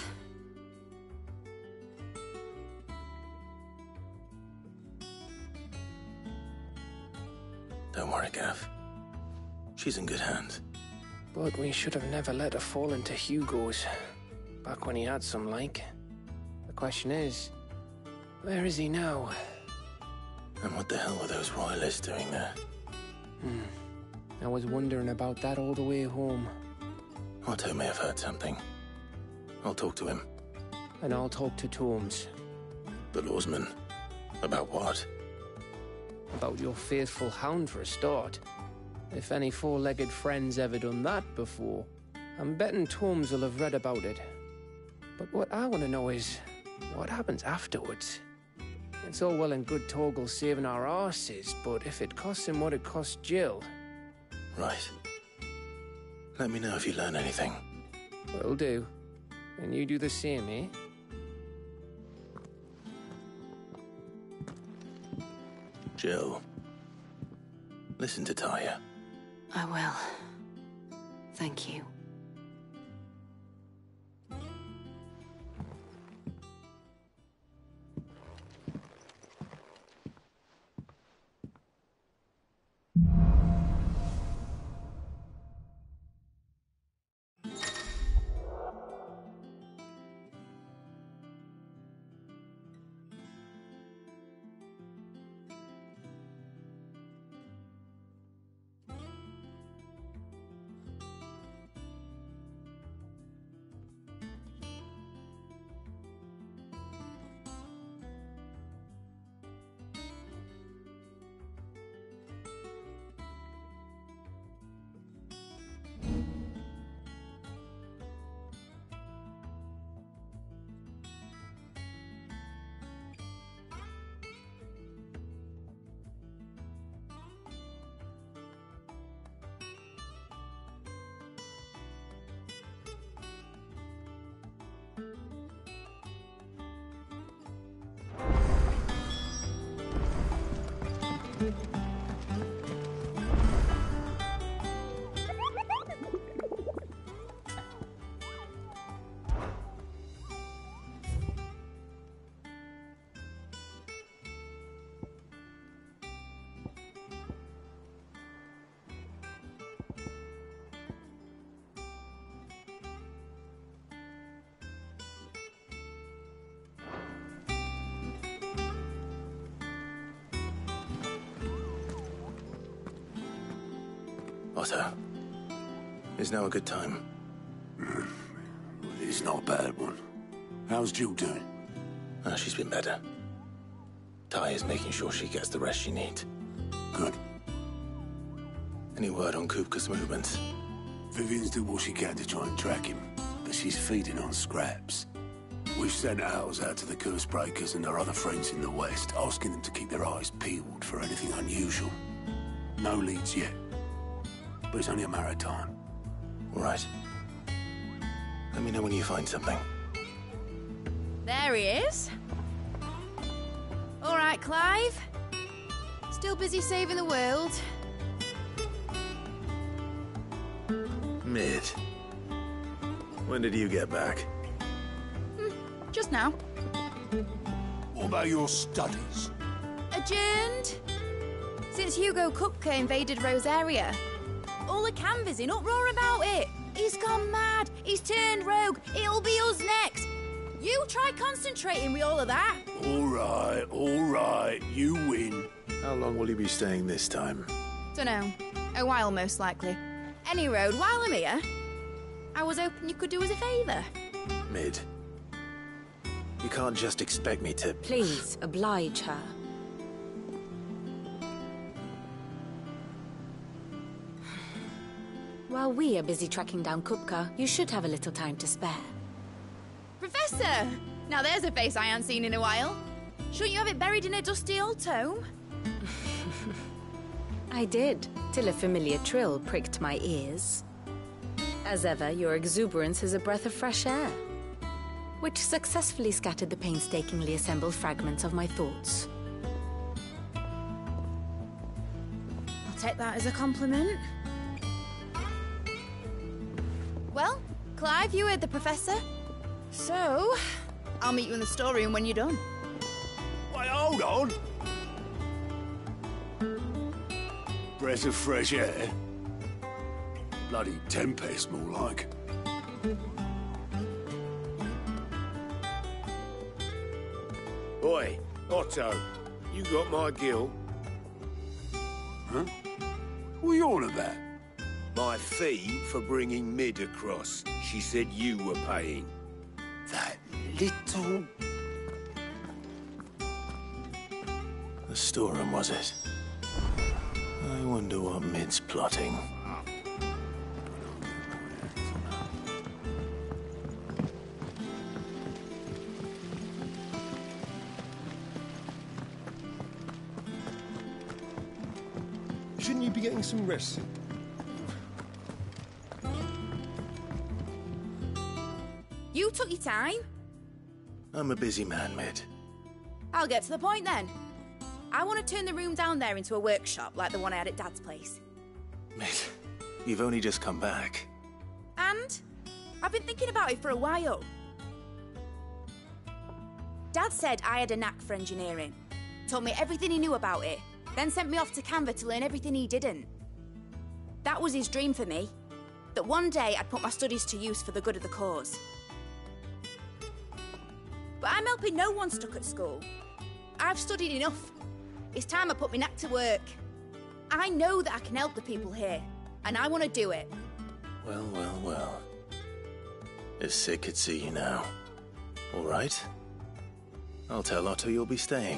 Don't worry, Gav. She's in good hands. But we should have never let her fall into Hugo's. Back when he had some like. The question is, where is he now? And what the hell were those royalists doing there? Hmm. I was wondering about that all the way home. Otto may have heard something. I'll talk to him. And I'll talk to Tomes. The lawsman? About what? About your faithful hound for a start. If any four-legged friend's ever done that before, I'm betting Tomes will have read about it. But what I want to know is, what happens afterwards? It's all well and good Torgal saving our arses, but if it costs him what it cost Jill... Right. Let me know if you learn anything. Will do. And you do the same, eh? Jill, listen to Taya. I will. Thank you. Otto, is now a good time? It's not a bad one. How's Jill doing? Oh, she's been better. Taya's making sure she gets the rest she needs. Good. Any word on Kupka's movements? Vivian's doing what she can to try and track him, but she's feeding on scraps. We've sent ours out to the Cursebreakers and our other friends in the West, asking them to keep their eyes peeled for anything unusual. No leads yet, but it's only a matter of time. All right. Let me know when you find something. There he is. All right, Clive. Still busy saving the world. Mid. When did you get back? Hmm, just now. What about your studies? Adjourned. Since Hugo Kupka invaded Rosaria. All the canvassing, uproar about it. He's gone mad. He's turned rogue. It'll be us next. You try concentrating with all of that. All right, all right. You win. How long will you be staying this time? Dunno. A while, most likely. Any road, while I'm here, I was hoping you could do us a favour. Mid. You can't just expect me to... Please, oblige her. While we are busy tracking down Kupka, you should have a little time to spare. Professor! Now there's a face I haven't seen in a while. Shouldn't you have it buried in a dusty old tome? I did, till a familiar trill pricked my ears. As ever, your exuberance is a breath of fresh air, which successfully scattered the painstakingly assembled fragments of my thoughts. I'll take that as a compliment. Well, Clive, you heard the Professor. So, I'll meet you in the storeroom when you're done. Wait, hold on! Breath of fresh air? Bloody tempest, more like. Oi, Otto, you got my gill? Huh? What are you on about? My fee for bringing Mid across. She said you were paying. That little... The storeroom, was it? I wonder what Mid's plotting. Shouldn't you be getting some rest? You took your time. I'm a busy man, Mid. I'll get to the point then. I want to turn the room down there into a workshop like the one I had at Dad's place. Mid, you've only just come back. And I've been thinking about it for a while. Dad said I had a knack for engineering. Told me everything he knew about it, then sent me off to Canva to learn everything he didn't. That was his dream for me, that one day I'd put my studies to use for the good of the cause. But I'm helping no one stuck at school. I've studied enough. It's time I put my knack to work. I know that I can help the people here, and I want to do it. Well, well, well. If Sid could see you now. All right? I'll tell Otto you'll be staying.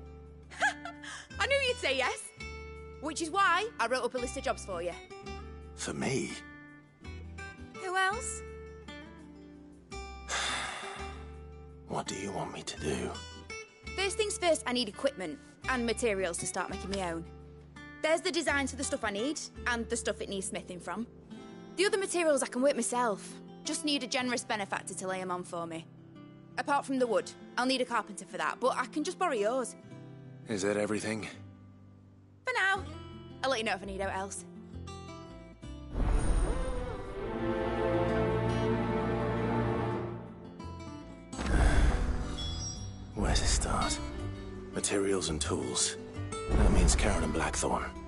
I knew you'd say yes. Which is why I wrote up a list of jobs for you. For me? Who else? What do you want me to do? First things first, I need equipment and materials to start making my own. There's the designs for the stuff I need and the stuff it needs smithing from. The other materials I can work myself. Just need a generous benefactor to lay them on for me. Apart from the wood, I'll need a carpenter for that, but I can just borrow yours. Is that everything? For now. I'll let you know if I need out else. Where to start? Materials and tools. That means Karen and Blackthorn.